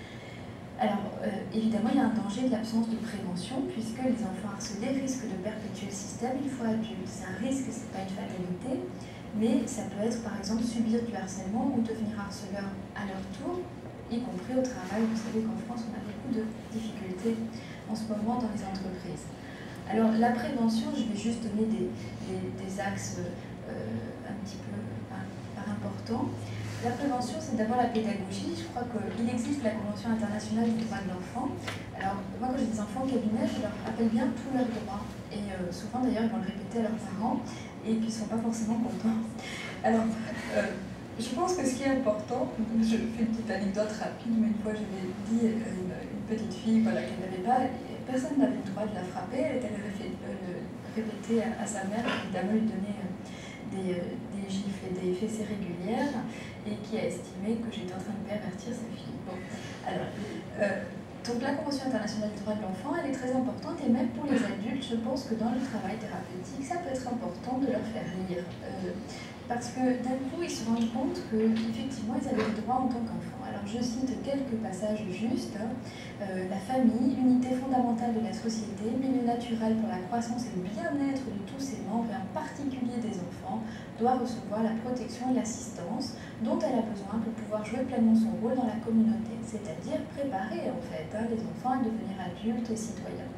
Alors, euh, évidemment, il y a un danger de l'absence de prévention, puisque les enfants harcelés risquent de perpétuer le système une fois adultes. C'est un risque, ce n'est pas une fatalité, mais ça peut être, par exemple, subir du harcèlement ou devenir harceleur à leur tour, y compris au travail. Vous savez qu'en France, on a beaucoup de difficultés en ce moment dans les entreprises. Alors, la prévention, je vais juste donner des, des, des axes euh, un petit peu par, par importants. La prévention, c'est d'abord la pédagogie. Je crois qu'il existe la Convention internationale des droits de l'enfant. Alors, moi, quand j'ai des enfants au cabinet, je leur rappelle bien tous leurs droits. Et euh, souvent, d'ailleurs, ils vont le répéter à leurs parents et puis ils ne sont pas forcément contents. Alors, euh, je pense que ce qui est important, je fais une petite anecdote rapide, mais une fois, j'avais dit à une, une petite fille voilà, qu'elle n'avait pas, personne n'avait le droit de la frapper, elle avait fait euh, le, répéter à, à sa mère, évidemment, lui donner euh, des, euh, des gifles et des fessées régulières, et qui a estimé que j'étais en train de pervertir sa fille. Bon, alors, euh, donc la Convention internationale des droits de l'enfant, elle est très importante, et même pour les adultes, je pense que dans le travail thérapeutique, ça peut être important de leur faire lire. Euh, parce que d'un coup, ils se rendent compte qu'effectivement, ils avaient des droits en tant qu'enfants. Alors, je cite quelques passages justes. Euh, la famille, unité fondamentale de la société, milieu naturel pour la croissance et le bien-être de tous ses membres, et en particulier des enfants, doit recevoir la protection et l'assistance dont elle a besoin pour pouvoir jouer pleinement son rôle dans la communauté, c'est-à-dire préparer en fait hein, les enfants à devenir adultes et citoyens.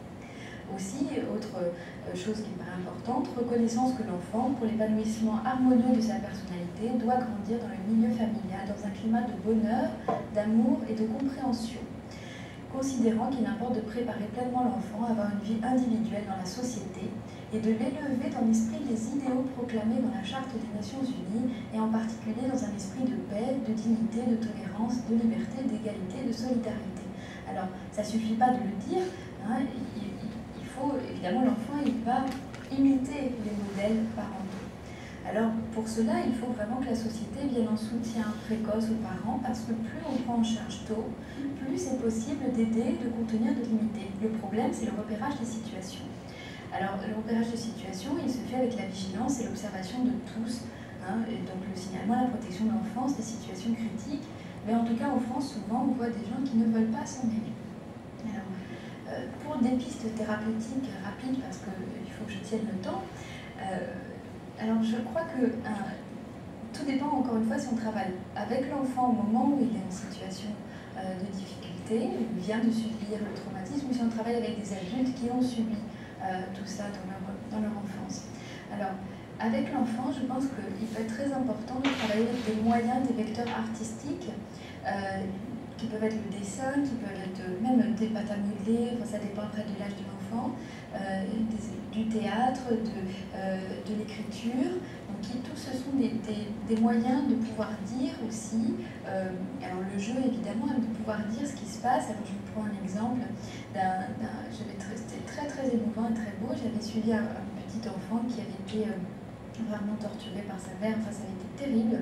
Aussi, autre chose qui me paraît importante, reconnaissance que l'enfant, pour l'épanouissement harmonieux de sa personnalité, doit grandir dans le milieu familial, dans un climat de bonheur, d'amour et de compréhension, considérant qu'il importe de préparer pleinement l'enfant à avoir une vie individuelle dans la société et de l'élever dans l'esprit des idéaux proclamés dans la Charte des Nations Unies, et en particulier dans un esprit de paix, de dignité, de tolérance, de liberté, d'égalité, de solidarité. Alors, ça ne suffit pas de le dire, hein, il, il faut, évidemment, l'enfant, il va imiter les modèles parentaux. Alors, pour cela, il faut vraiment que la société vienne en soutien précoce aux parents, parce que plus on prend en charge tôt, plus c'est possible d'aider, de contenir, de limiter. Le problème, c'est le repérage des situations. Alors, le repérage de situation, il se fait avec la vigilance et l'observation de tous, hein, et donc le signalement, la protection de l'enfance, des situations critiques. Mais en tout cas, en France, souvent, on voit des gens qui ne veulent pas s'en mêler. Alors, euh, pour des pistes thérapeutiques rapides, parce qu'il faut que je tienne le temps, euh, alors je crois que euh, tout dépend, encore une fois, si on travaille avec l'enfant au moment où il est en situation euh, de difficulté, où il vient de subir le traumatisme, ou si on travaille avec des adultes qui ont subi Euh, tout ça dans leur, dans leur enfance. Alors, avec l'enfant, je pense qu'il peut être très important de travailler avec des moyens, des vecteurs artistiques, euh, qui peuvent être le dessin, qui peuvent être même des pâtes à modeler, enfin, ça dépend après de l'âge de l'enfant, euh, du théâtre, de, euh, de l'écriture. Donc, qui, tout ce sont des, des, des moyens de pouvoir dire aussi, euh, alors le jeu évidemment, de pouvoir dire ce qui se passe. Alors, je vous prends un exemple d'un, j'avais c'était très très émouvant et très beau. J'avais suivi un, un petit enfant qui avait été euh, vraiment torturé par sa mère, enfin ça avait été terrible,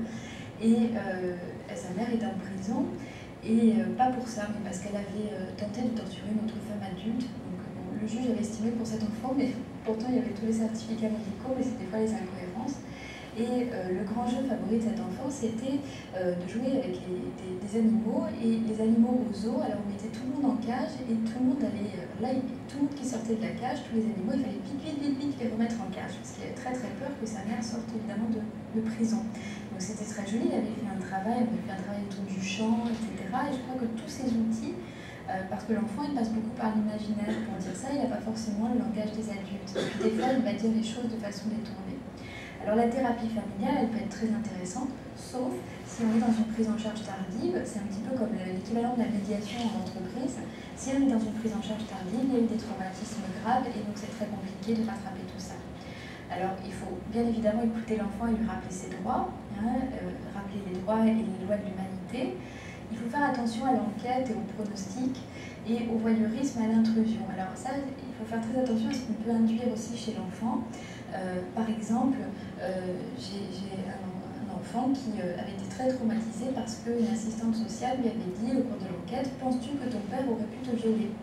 et euh, sa mère était en prison, et euh, pas pour ça, mais parce qu'elle avait euh, tenté de torturer une autre femme adulte. Donc bon, le juge avait estimé pour cet enfant, mais pourtant il y avait tous les certificats médicaux, mais c'était des fois les incohérences. Et euh, le grand jeu favori de cet enfant, c'était euh, de jouer avec les, des, des animaux, et les animaux au zoo. Alors on mettait tout le monde en cage, et tout le monde allait, euh, là, il, tout le monde qui sortait de la cage, tous les animaux, il fallait vite, vite, vite, vite les remettre en cage, parce qu'il avait très très peur que sa mère sorte évidemment de, de prison. Donc c'était très joli, il avait fait un travail, on avait fait un travail autour du chant, et cetera. Et je crois que tous ces outils, euh, parce que l'enfant il passe beaucoup par l'imaginaire pour dire ça, il n'a pas forcément le langage des adultes. Et puis des fois il va dire les choses de façon détournée. Alors la thérapie familiale, elle peut être très intéressante, sauf si on est dans une prise en charge tardive. C'est un petit peu comme l'équivalent de la médiation en entreprise. Si on est dans une prise en charge tardive, il y a eu des traumatismes graves, et donc c'est très compliqué de rattraper tout ça. Alors il faut bien évidemment écouter l'enfant et lui rappeler ses droits, hein, euh, rappeler les droits et les lois de l'humanité. Il faut faire attention à l'enquête et au pronostic, et au voyeurisme et à l'intrusion. Alors ça, il faut faire très attention à ce qu'on peut induire aussi chez l'enfant. Euh, par exemple, euh, j'ai un, un enfant qui euh, avait été très traumatisé parce qu'une assistante sociale lui avait dit au cours de l'enquête « Penses-tu que ton père aurait pu te violer ?» hein. Donc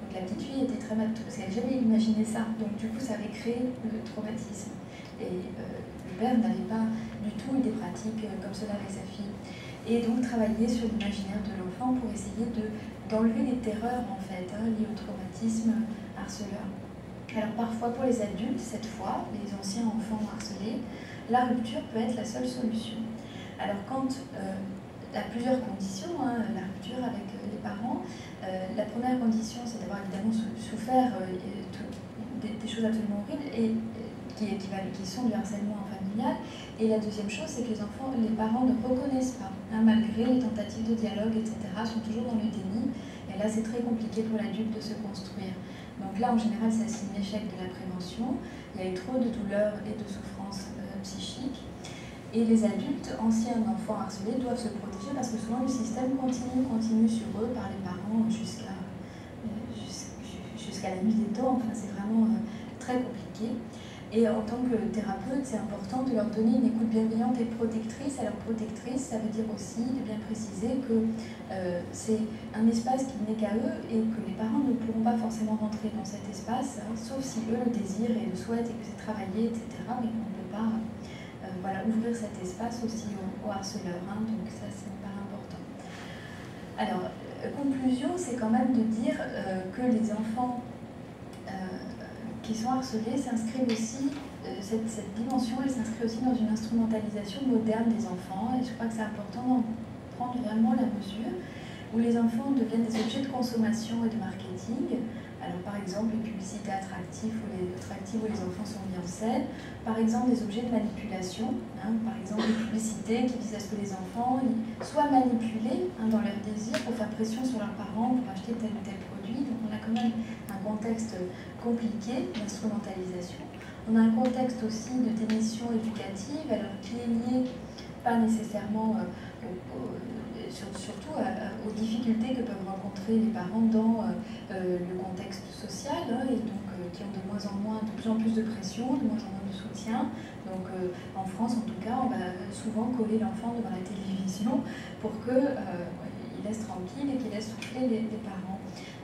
Donc la petite fille était très mal, parce qu'elle n'avait jamais imaginé ça. Donc du coup, ça avait créé le traumatisme. Et euh, le père n'avait pas du tout eu des pratiques euh, comme cela avec sa fille. Et donc travailler sur l'imaginaire de l'enfant pour essayer d'enlever les terreurs en fait hein, liées au traumatisme harceleur. Alors parfois pour les adultes, cette fois, les anciens enfants harcelés, la rupture peut être la seule solution. Alors quand euh, à plusieurs conditions, hein, la rupture avec euh, les parents, euh, la première condition c'est d'avoir évidemment souffert euh, tout, des, des choses absolument horribles et Qui, qui, qui sont du harcèlement familial. Et la deuxième chose, c'est que les enfants, les parents ne reconnaissent pas, hein, malgré les tentatives de dialogue, et cetera, sont toujours dans le déni. Et là, c'est très compliqué pour l'adulte de se construire. Donc là, en général, c'est un échec de la prévention. Il y a eu trop de douleurs et de souffrances euh, psychiques. Et les adultes, anciens enfants harcelés, doivent se protéger parce que souvent le système continue, continue sur eux par les parents jusqu'à jusqu'à la nuit des temps. Enfin, c'est vraiment euh, très compliqué. Et en tant que thérapeute, c'est important de leur donner une écoute bienveillante et protectrice. Alors protectrice, ça veut dire aussi de bien préciser que euh, c'est un espace qui n'est qu'à eux et que les parents ne pourront pas forcément rentrer dans cet espace, hein, sauf si eux le désirent et le souhaitent et que c'est travaillé, et cetera. Mais qu'on ne peut pas euh, voilà, ouvrir cet espace aussi aux, aux harceleurs. Hein, donc ça, c'est pas important. Alors, euh, conclusion, c'est quand même de dire euh, que les enfants qui sont harcelés s'inscrivent aussi, euh, cette, cette dimension, elle s'inscrit aussi dans une instrumentalisation moderne des enfants, et je crois que c'est important d'en prendre vraiment la mesure, où les enfants deviennent des objets de consommation et de marketing. Alors par exemple, les publicités attractives où les, attractives où les enfants sont mis en scène, par exemple des objets de manipulation, hein, par exemple des publicités qui visent à ce que les enfants soient manipulés hein, dans leurs désirs pour faire pression sur leurs parents pour acheter tel ou tel produit. Donc on a quand même un contexte compliqué d'instrumentalisation. On a un contexte aussi de démission éducative, alors qui est lié pas nécessairement euh, au, au, surtout à, aux difficultés que peuvent rencontrer les parents dans euh, le contexte social hein, et donc euh, qui ont de moins en moins, de plus en plus de pression, de moins en moins de soutien. Donc euh, en France en tout cas, on va souvent coller l'enfant devant la télévision pour qu'il euh, laisse tranquille et qu'il laisse souffler les, les parents.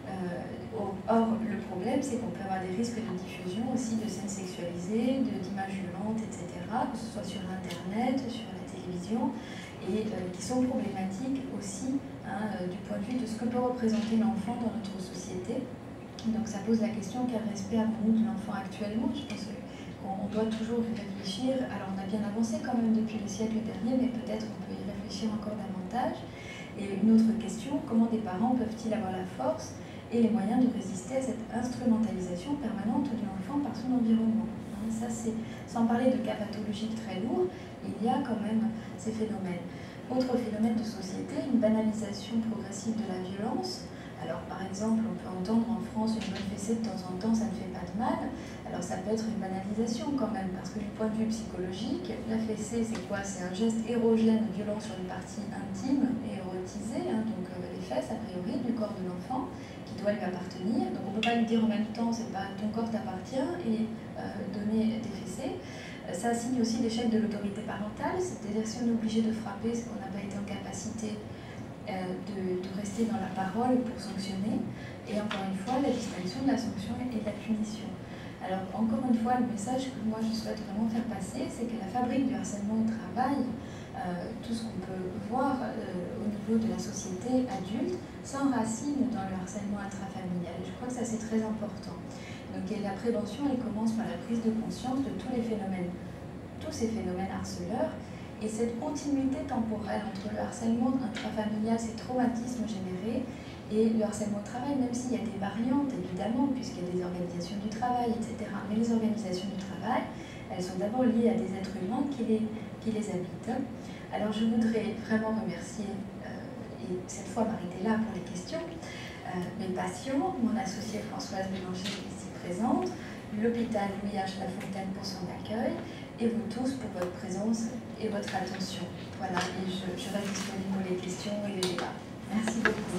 Euh, or, le problème, c'est qu'on peut avoir des risques de diffusion aussi de scènes sexualisées, d'images violentes, et cetera, que ce soit sur Internet, sur la télévision, et euh, qui sont problématiques aussi hein, euh, du point de vue de ce que peut représenter l'enfant dans notre société. Donc ça pose la question, quel respect avons-nous de l'enfant actuellement? Je pense qu'on doit toujours y réfléchir. Alors on a bien avancé quand même depuis le siècle dernier, mais peut-être on peut y réfléchir encore davantage. Et une autre question, comment des parents peuvent-ils avoir la force et les moyens de résister à cette instrumentalisation permanente de l'enfant par son environnement. Hein, ça, c'est sans parler de cas pathologiques très lourds, il y a quand même ces phénomènes. Autre phénomène de société, une banalisation progressive de la violence. Alors, par exemple, on peut entendre en France une bonne fessée de temps en temps, ça ne fait pas de mal. Alors, ça peut être une banalisation quand même, parce que du point de vue psychologique, la fessée, c'est quoi? C'est un geste érogène, violent sur les parties intimes et érotisées, hein, donc euh, les fesses, a priori, du corps de l'enfant, qui doit lui appartenir. Donc, on ne peut pas lui dire en même temps, c'est pas ton corps t'appartient, et euh, donner des fessées. Ça signe aussi l'échec de l'autorité parentale, c'est-à-dire si on est obligé de frapper, c'est qu'on n'a pas été en capacité euh, de, de rester dans la parole pour sanctionner. Et encore une fois, la distinction de la sanction et de la punition. Alors, encore une fois, le message que moi je souhaite vraiment faire passer, c'est que la fabrique du harcèlement au travail, euh, tout ce qu'on peut voir euh, au niveau de la société adulte, s'enracine dans le harcèlement intrafamilial. Et je crois que ça, c'est très important. Donc, et la prévention, elle commence par la prise de conscience de tous les phénomènes, tous ces phénomènes harceleurs, et cette continuité temporelle entre le harcèlement intrafamilial, ces traumatismes générés, et le harcèlement au travail, même s'il y a des variantes, évidemment, puisqu'il y a des organisations du travail, et cetera. Mais les organisations du travail, elles sont d'abord liées à des êtres humains qui les, qui les habitent. Alors, je voudrais vraiment remercier, euh, et cette fois m'arrêter là pour les questions, euh, mes patients, mon associée Françoise Bélanger, ici présente, l'hôpital Louis H. Lafontaine pour son accueil, et vous tous pour votre présence et votre attention. Voilà, et je, je reste disponible pour les questions et les débats. Merci beaucoup.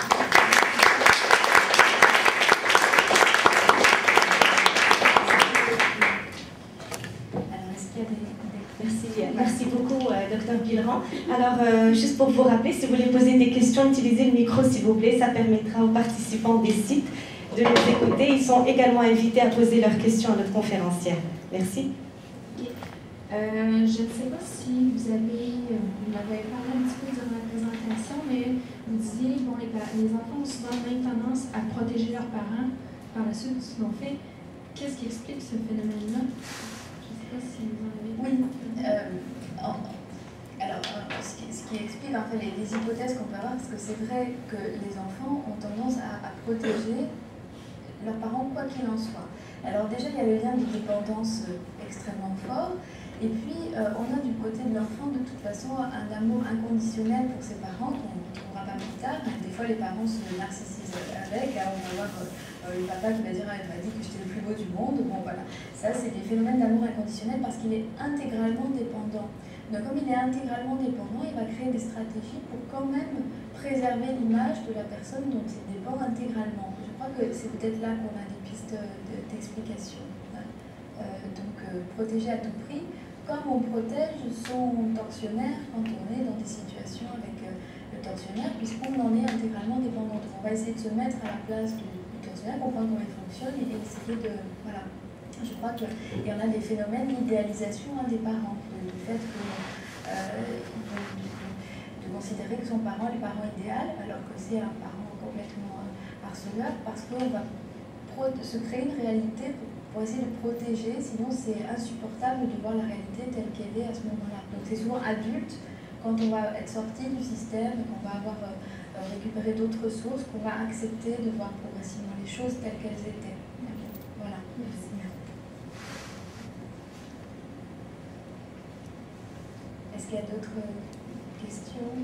Alors, est-ce qu'il y a des...
Merci, merci beaucoup, euh, docteur Guilherand. Alors, euh, juste pour vous rappeler, si vous voulez poser des questions, utilisez le micro, s'il vous plaît. Ça permettra aux participants des sites de nous écouter. Ils sont également invités à poser leurs questions à notre conférencière. Merci.
Okay. Euh, je ne sais pas si vous avez, vous m'avez parlé un petit peu durant la présentation, mais vous disiez, bon, les, les enfants ont souvent même tendance à protéger leurs parents par la suite de ce qu'ils ont fait. Qu'est-ce qui explique ce phénomène-là? Je ne sais pas si vous en avez...
Oui. Euh, en, alors, ce qui, ce qui explique en fait les, les hypothèses qu'on peut avoir, parce que c'est vrai que les enfants ont tendance à, à protéger leurs parents quoi qu'il en soit. Alors déjà, il y a le lien de dépendance extrêmement fort. Et puis, euh, on a du côté de l'enfant, de toute façon, un amour inconditionnel pour ses parents, qu'on ne trouvera pas plus tard. Des fois, les parents se narcissisent avec. Hein, on va voir euh, le papa qui va dire ah, « elle m'a dit que j'étais le plus beau du monde ». Bon, voilà. Ça, c'est des phénomènes d'amour inconditionnel parce qu'il est intégralement dépendant. Donc, comme il est intégralement dépendant, il va créer des stratégies pour quand même préserver l'image de la personne dont il dépend intégralement. Je crois que c'est peut-être là qu'on a des pistes d'explication. Euh, donc, euh, protéger à tout prix, comme on protège son tortionnaire quand on est dans des situations avec euh, le tortionnaire, puisqu'on en est intégralement dépendant. Donc, on va essayer de se mettre à la place du, du tortionnaire, comprendre comment il fonctionne et essayer de... Voilà. Je crois qu'il y en a des phénomènes d'idéalisation hein, des parents, du fait que, euh, de, de, de considérer que son parent est le parent idéal, alors que c'est un parent complètement euh, harceleur, parce qu'on va se créer une réalité pour, pour essayer de protéger, sinon c'est insupportable de voir la réalité telle qu'elle est à ce moment-là. Donc c'est souvent adulte, quand on va être sorti du système, qu'on va avoir euh, récupéré d'autres sources, qu'on va accepter de voir progressivement les choses telles qu'elles étaient. Voilà. Merci. Est-ce qu'il y a d'autres questions?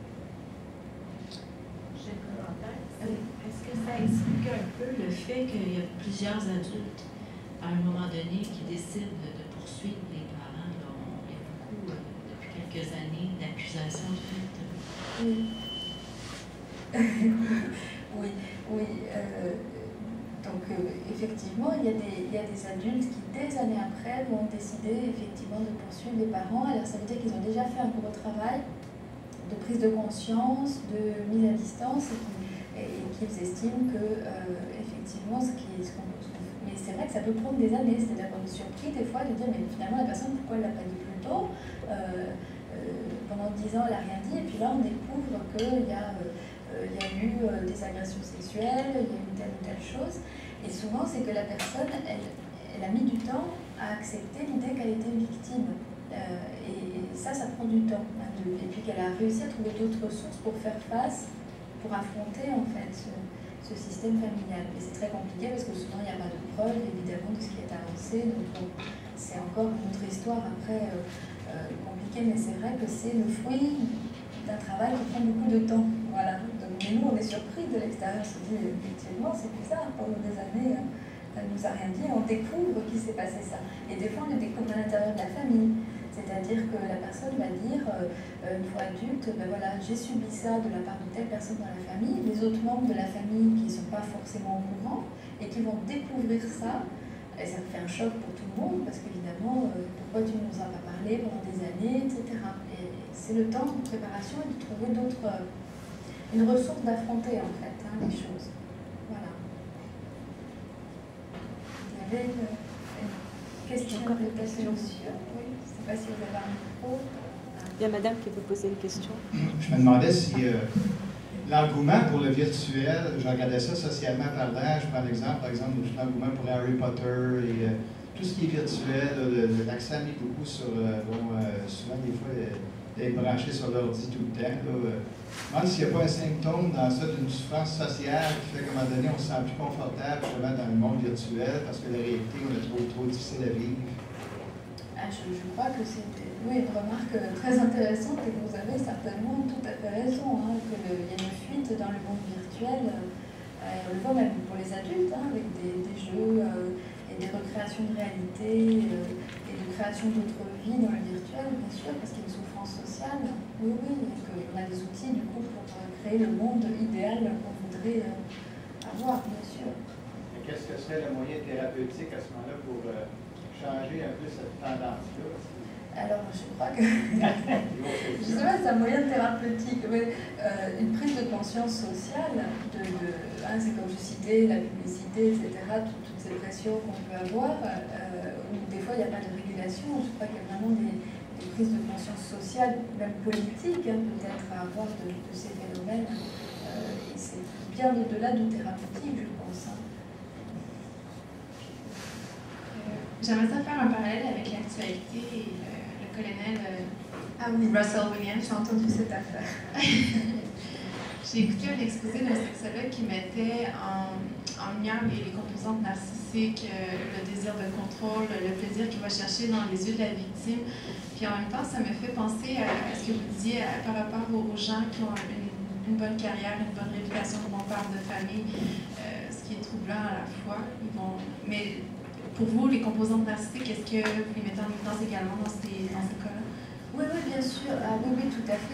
J'ai un commentaire. Est-ce que ça explique un peu le fait qu'il y a plusieurs adultes, à un moment donné, qui décident de poursuivre les parents? Là, on, il y a beaucoup, euh, depuis quelques années, d'accusations faites.
Oui. oui, oui. Euh, donc, euh, effectivement, il y, a des, il y a des adultes qui, des années après, vont décider effectivement de poursuivre les parents. Alors, ça veut dire qu'ils ont déjà fait un gros travail de prise de conscience, de mise à distance, et qui et qu'ils estiment que, euh, effectivement, ce qui est... Ce qu'on, ce qu'on, mais c'est vrai que ça peut prendre des années, c'est-à-dire qu'on est surpris des fois de dire, mais finalement, la personne, pourquoi elle ne l'a pas dit plus tôt euh, euh, pendant dix ans, elle n'a rien dit, et puis là, on découvre qu'il y, euh, y a eu euh, des agressions sexuelles, il y a eu telle ou telle chose, et souvent, c'est que la personne, elle, elle a mis du temps à accepter l'idée qu'elle était victime. Euh, et, et ça, ça prend du temps. Hein, de, et puis qu'elle a réussi à trouver d'autres sources pour faire face, pour affronter en fait ce, ce système familial. Et c'est très compliqué parce que souvent il n'y a pas de preuves évidemment de ce qui est avancé, donc bon, c'est encore une autre histoire après euh, euh, compliquée, mais c'est vrai que c'est le fruit d'un travail qui prend beaucoup de temps. Voilà. Donc, mais nous on est surpris de l'extérieur, on se dit effectivement c'est bizarre, pendant des années elle ne nous a rien dit, on découvre qu'il s'est passé ça. Et des fois on le découvre à l'intérieur de la famille. C'est-à-dire que la personne va dire, euh, une fois adulte, ben voilà, j'ai subi ça de la part de telle personne dans la famille, les autres membres de la famille qui ne sont pas forcément au courant et qui vont découvrir ça, et ça fait un choc pour tout le monde, parce qu'évidemment, euh, pourquoi tu ne nous as pas parlé pendant des années, et cetera. Et c'est le temps de préparation et de trouver d'autres, euh, une ressource d'affronter en fait hein, les choses. Voilà. Il y avait une, une question de question sur... Oui. Je ne sais pas si vous avez un micro.
Il y a madame qui veut poser une question.
Je me demandais si euh, l'engouement pour le virtuel, je regardais ça socialement parlant, je prends l'exemple, par exemple, l'engouement pour Harry Potter et euh, tout ce qui est virtuel, l'accès a mis beaucoup sur, euh, bon, euh, souvent des fois, d'être branché sur l'ordi tout le temps. Là, euh, je me demande s'il n'y a pas un symptôme dans ça d'une souffrance sociale qui fait qu'à un moment donné, on se sent plus confortable justement dans le monde virtuel parce que la réalité, on a trop, trop difficile à vivre.
Ah, je, je crois que c'est oui, une remarque très intéressante et que vous avez certainement tout à fait raison, hein, qu'il y a une fuite dans le monde virtuel, euh, on le voit même pour les adultes, hein, avec des, des jeux euh, et des recréations de réalité euh, et de création d'autres vies dans le virtuel, bien sûr, parce qu'il y a une souffrance sociale. Oui, oui, et qu'on a des outils du coup pour euh, créer le monde idéal qu'on voudrait euh, avoir, bien sûr.
Qu'est-ce que serait le moyen thérapeutique à ce moment-là pour... Euh changer un peu cette tendance-là?
Alors, je crois que, je sais pas si c'est un moyen thérapeutique, mais euh, une prise de conscience sociale, de, de, hein, c'est comme je citais, la publicité, et cetera, tout, toutes ces pressions qu'on peut avoir, euh, où des fois il n'y a pas de régulation. Je crois qu'il y a vraiment des, des prises de conscience sociale, même politiques, hein, peut-être, à avoir de, de ces phénomènes. Euh, et c'est bien au-delà du thérapeutique, je pense. Hein.
J'aimerais ça faire un parallèle avec l'actualité et le, le colonel euh, ah oui, Russell Williams.
J'ai entendu cette affaire.
J'ai écouté un exposé d'un sexologue qui mettait en, en lumière les, les composantes narcissiques, euh, le désir de contrôle, le plaisir qu'il va chercher dans les yeux de la victime. Puis en même temps, ça me fait penser à, à ce que vous disiez à, par rapport aux, aux gens qui ont une, une bonne carrière, une bonne réputation, un bon père de famille, euh, ce qui est troublant à la fois. Ils vont, mais pour vous, les composantes narcissiques, est-ce que vous les mettez en évidence également dans ces, dans ces cas-là?
Oui, oui, bien sûr. Ah, oui, oui, tout à fait.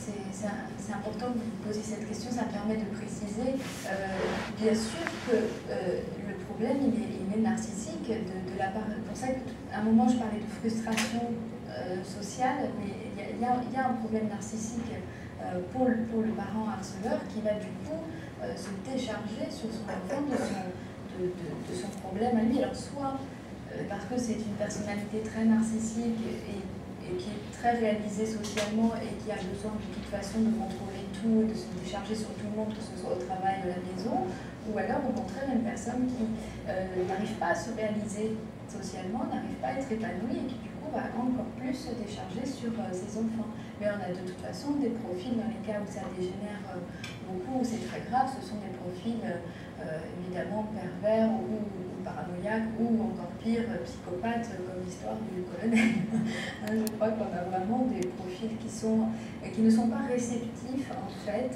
C'est important que vous vous posiez cette question. Ça permet de préciser. Euh, bien sûr que euh, le problème, il est, il est narcissique de, de la part. C'est pour ça qu'à un moment, je parlais de frustration euh, sociale, mais il y, a, il, y a, il y a un problème narcissique euh, pour, le, pour le parent harceleur qui va du coup euh, se décharger sur son enfant de son. De, de, de son problème à lui. Alors soit euh, parce que c'est une personnalité très narcissique et, et qui est très réalisée socialement et qui a besoin de toute façon de contrôler tout, de se décharger sur tout le monde, que ce soit au travail ou à la maison, ou alors au contraire une personne qui euh, n'arrive pas à se réaliser socialement, n'arrive pas à être épanouie et qui du coup va encore plus se décharger sur euh, ses enfants. Mais on a de toute façon des profils dans les cas où ça dégénère euh, beaucoup, où c'est très grave, ce sont des profils euh, Euh, évidemment pervers ou, ou paranoïaques ou encore pire, psychopathes comme l'histoire du colonel. Je crois qu'on a vraiment des profils qui, sont, qui ne sont pas réceptifs en fait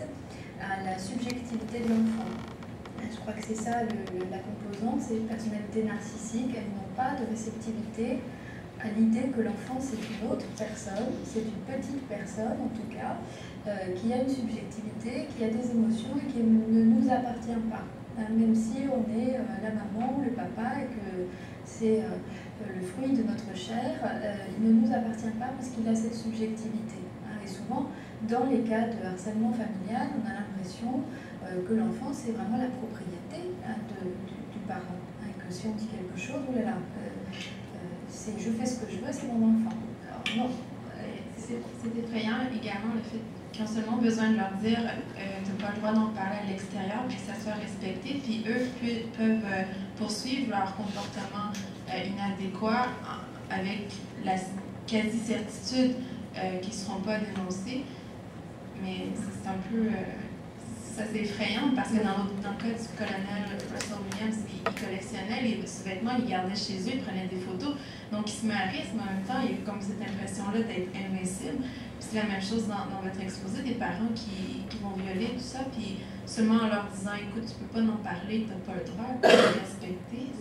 à la subjectivité de l'enfant. Je crois que c'est ça le, la composante, c'est les personnalités narcissiques, elles n'ont pas de réceptivité à l'idée que l'enfant c'est une autre personne, c'est une petite personne en tout cas, euh, qui a une subjectivité, qui a des émotions et qui ne nous appartient pas. Même si on est euh, la maman ou le papa et que c'est euh, le fruit de notre chair, euh, il ne nous appartient pas parce qu'il a cette subjectivité. Hein. Et souvent, dans les cas de harcèlement familial, on a l'impression euh, que l'enfant, c'est vraiment la propriété hein, de, du, du parent. Hein, que si on dit quelque chose, oh là là, euh, euh, c'est je fais ce que je veux, c'est mon enfant. Alors non.
C'est effrayant également le fait qu'ils ont seulement besoin de leur dire euh, tu n'as pas le droit d'en parler à l'extérieur, puis que ça soit respecté, puis eux peuvent euh, poursuivre leur comportement euh, inadéquat avec la quasi-certitude euh, qu'ils ne seront pas dénoncés. Mais c'est un peu. Euh, ça c'est effrayant parce que dans, dans le cas du colonel Russell Williams, il, il collectionnait les sous-vêtements, il gardait chez eux, il prenait des photos. Donc il se met à risque, mais en même temps, il y a comme cette impression-là d'être invincible. C'est la même chose dans, dans votre exposé, des parents qui, qui vont violer tout ça, puis seulement en leur disant écoute, tu peux pas en parler, tu n'as pas le droit, tu peux respecter.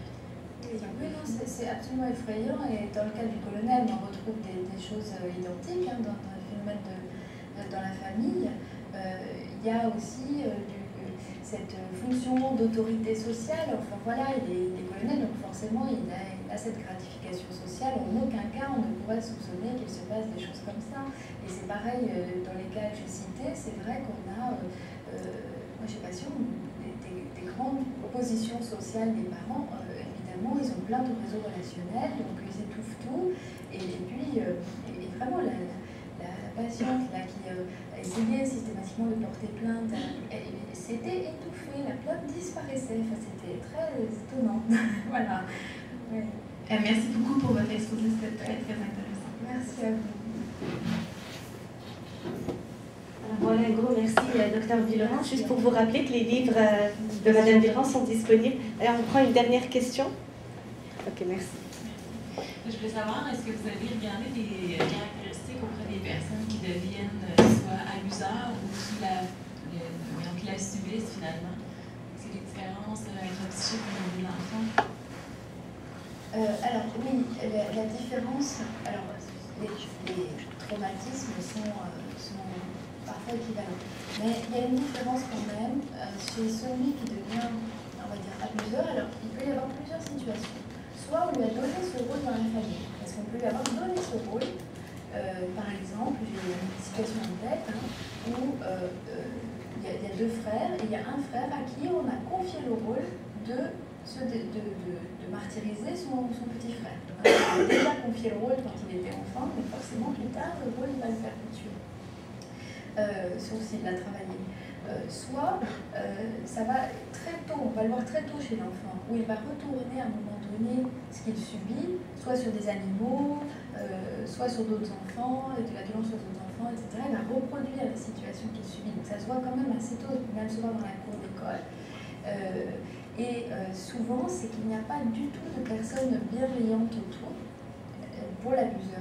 Oui, non, c'est absolument effrayant. Et dans le cas du colonel, on retrouve des, des choses identiques hein, dans, dans le phénomène de, dans la famille. Euh, il y a aussi euh, du, cette fonction d'autorité sociale. Enfin voilà, il est, il est colonel, donc forcément il a, il a cette gratification sociale. En aucun cas on ne pourrait soupçonner qu'il se passe des choses comme ça. Et c'est pareil euh, dans les cas que j'ai cités, c'est vrai qu'on a, euh, euh, moi j'ai passion, des, des, des grandes positions sociales des parents. Euh, évidemment, ils ont plein de réseaux relationnels, donc ils étouffent tout. Et, et puis, euh, et, et vraiment la, la, la patiente là, qui euh, essayait systématiquement de porter plainte, c'était étouffé, la plainte disparaissait. Enfin, c'était très étonnant. Voilà. Ouais.
Euh, merci beaucoup pour votre exposé, c'était très très intéressant.
Merci à vous.
Alors voilà, un gros merci, docteur Villeran. Juste pour vous rappeler que les livres de Madame Villeran sont disponibles. Alors, on prend une dernière question. Ok, merci.
Je voulais savoir, est-ce que vous avez regardé des caractéristiques auprès des personnes qui deviennent soit abuseurs ou qui la, le, qui la subissent finalement? C'est les différences intra-psychiques au niveau de l'enfant?
Euh, alors oui, la, la différence, alors les, les traumatismes sont, euh, sont parfois équivalents, mais il y a une différence quand même euh, chez celui qui devient, on va dire, abuseur. Alors il peut y avoir plusieurs situations. Soit on lui a donné ce rôle dans la famille, parce qu'on peut lui avoir donné ce rôle. Euh, par exemple, j'ai une situation en tête hein, où euh, euh, il y, y a deux frères, et il y a un frère à qui on a confié le rôle de, de, de, de, de martyriser son, son petit frère. Donc, on a déjà confié le rôle quand il était enfant, mais forcément plus tard, le rôle il va le faire perpétuer. Euh, sauf s'il l'a travaillé. Euh, soit euh, ça va très tôt, on va le voir très tôt chez l'enfant, où il va retourner à un moment donné ce qu'il subit, soit sur des animaux, euh, soit sur d'autres enfants, de la violence sur d'autres enfants, et cetera. Il va reproduire les situations qu'il subit. Donc ça se voit quand même assez tôt, même souvent dans la cour d'école. Euh, et euh, souvent, c'est qu'il n'y a pas du tout de personnes bienveillantes autour euh, pour l'abuseur.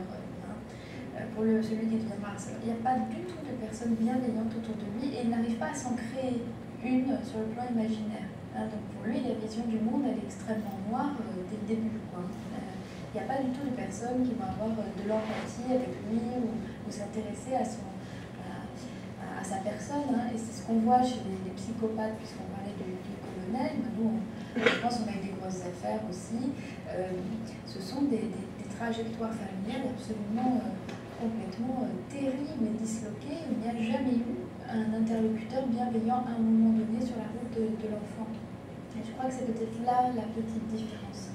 Pour le, celui qui devient harceleur. Il n'y a pas du tout de personnes bienveillantes autour de lui et il n'arrive pas à s'en créer une sur le plan imaginaire. Hein, donc pour lui, la vision du monde, elle est extrêmement noire euh, dès le début. Quoi. Euh, il n'y a pas du tout de personnes qui vont avoir euh, de l'empathie avec lui ou, ou s'intéresser à, son, à, à, à sa personne. Hein, et c'est ce qu'on voit chez les, les psychopathes, puisqu'on parlait du, du colonel. Mais nous, on, je pense qu'on a eu des grosses affaires aussi. Euh, ce sont des, des, des trajectoires familiales absolument... Euh, complètement euh, terrible et disloqué. Il n'y a jamais eu un interlocuteur bienveillant à un moment donné sur la route de, de l'enfant. Et je crois que c'est peut-être là la petite différence.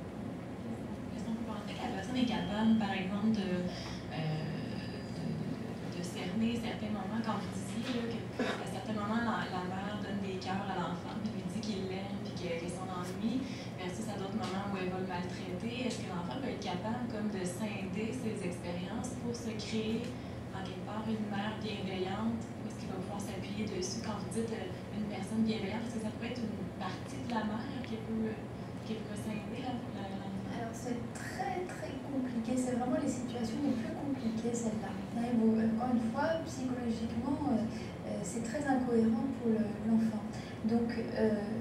Est-ce qu'on peut penser que la personne est capable, par exemple, de, euh, de, de, de cerner certains moments, quand vous disiez qu'à certains moments, la, la mère donne des cœurs à l'enfant, puis lui dit qu'il l'aime, puis qu'il est son ennui, versus à d'autres moments où elle va le maltraiter. Est-ce que l'enfant peut être capable comme de scinder ses expériences pour se créer en quelque part une mère bienveillante? Ou est-ce qu'il va pouvoir s'appuyer dessus quand vous dites euh, une personne bienveillante? Est-ce que ça peut être une partie de la mère qui peut, qui peut scinder l'enfant?
Alors c'est très très compliqué, c'est vraiment les situations les plus compliquées celles-là. Encore une fois, psychologiquement, euh, c'est très incohérent pour l'enfant. Donc euh,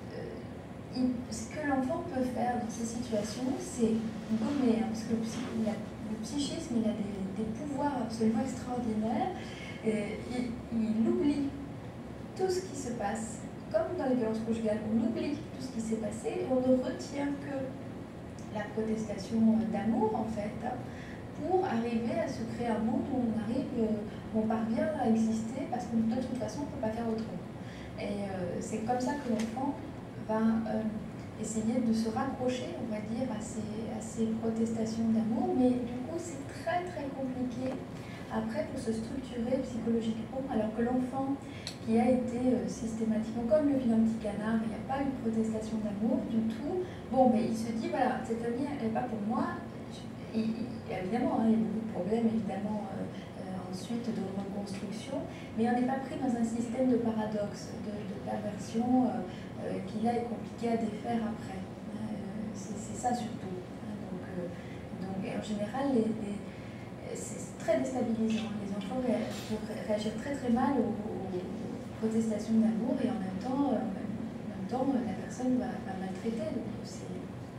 Il, ce que l'enfant peut faire dans ces situations, c'est gommer, hein, parce que le, il a, le psychisme, il a des, des pouvoirs absolument extraordinaires. Et il, il oublie tout ce qui se passe, comme dans les violences conjugales, on oublie tout ce qui s'est passé et on ne retient que la protestation d'amour, en fait, hein, pour arriver à se créer un monde où on arrive, où on parvient à exister, parce que de toute façon, on ne peut pas faire autrement. Et euh, c'est comme ça que l'enfant va euh, essayer de se raccrocher, on va dire, à ces, à ces protestations d'amour, mais du coup c'est très très compliqué après pour se structurer psychologiquement, alors que l'enfant qui a été euh, systématiquement, comme le vilain petit canard, il n'y a pas eu de protestation d'amour du tout, bon, mais il se dit, voilà, cette amie, elle n'est pas pour moi, et, et évidemment, hein, il y a beaucoup de problèmes, évidemment, euh, euh, ensuite de reconstruction, mais on n'est pas pris dans un système de paradoxe, de, de perversion, euh, Euh, qui là est compliqué à défaire après. Euh, c'est ça surtout. Hein, donc, euh, donc, et en général, les, les, c'est très déstabilisant. Les enfants ré, réagissent très très mal aux, aux protestations d'amour et en même temps, euh, en même temps la personne va, va maltraiter. Donc c'est...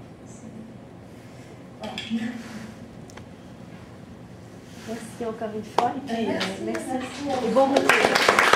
Voilà.
Merci encore une fois. Et puis,
merci,
euh, merci.
merci.
Et bon retour.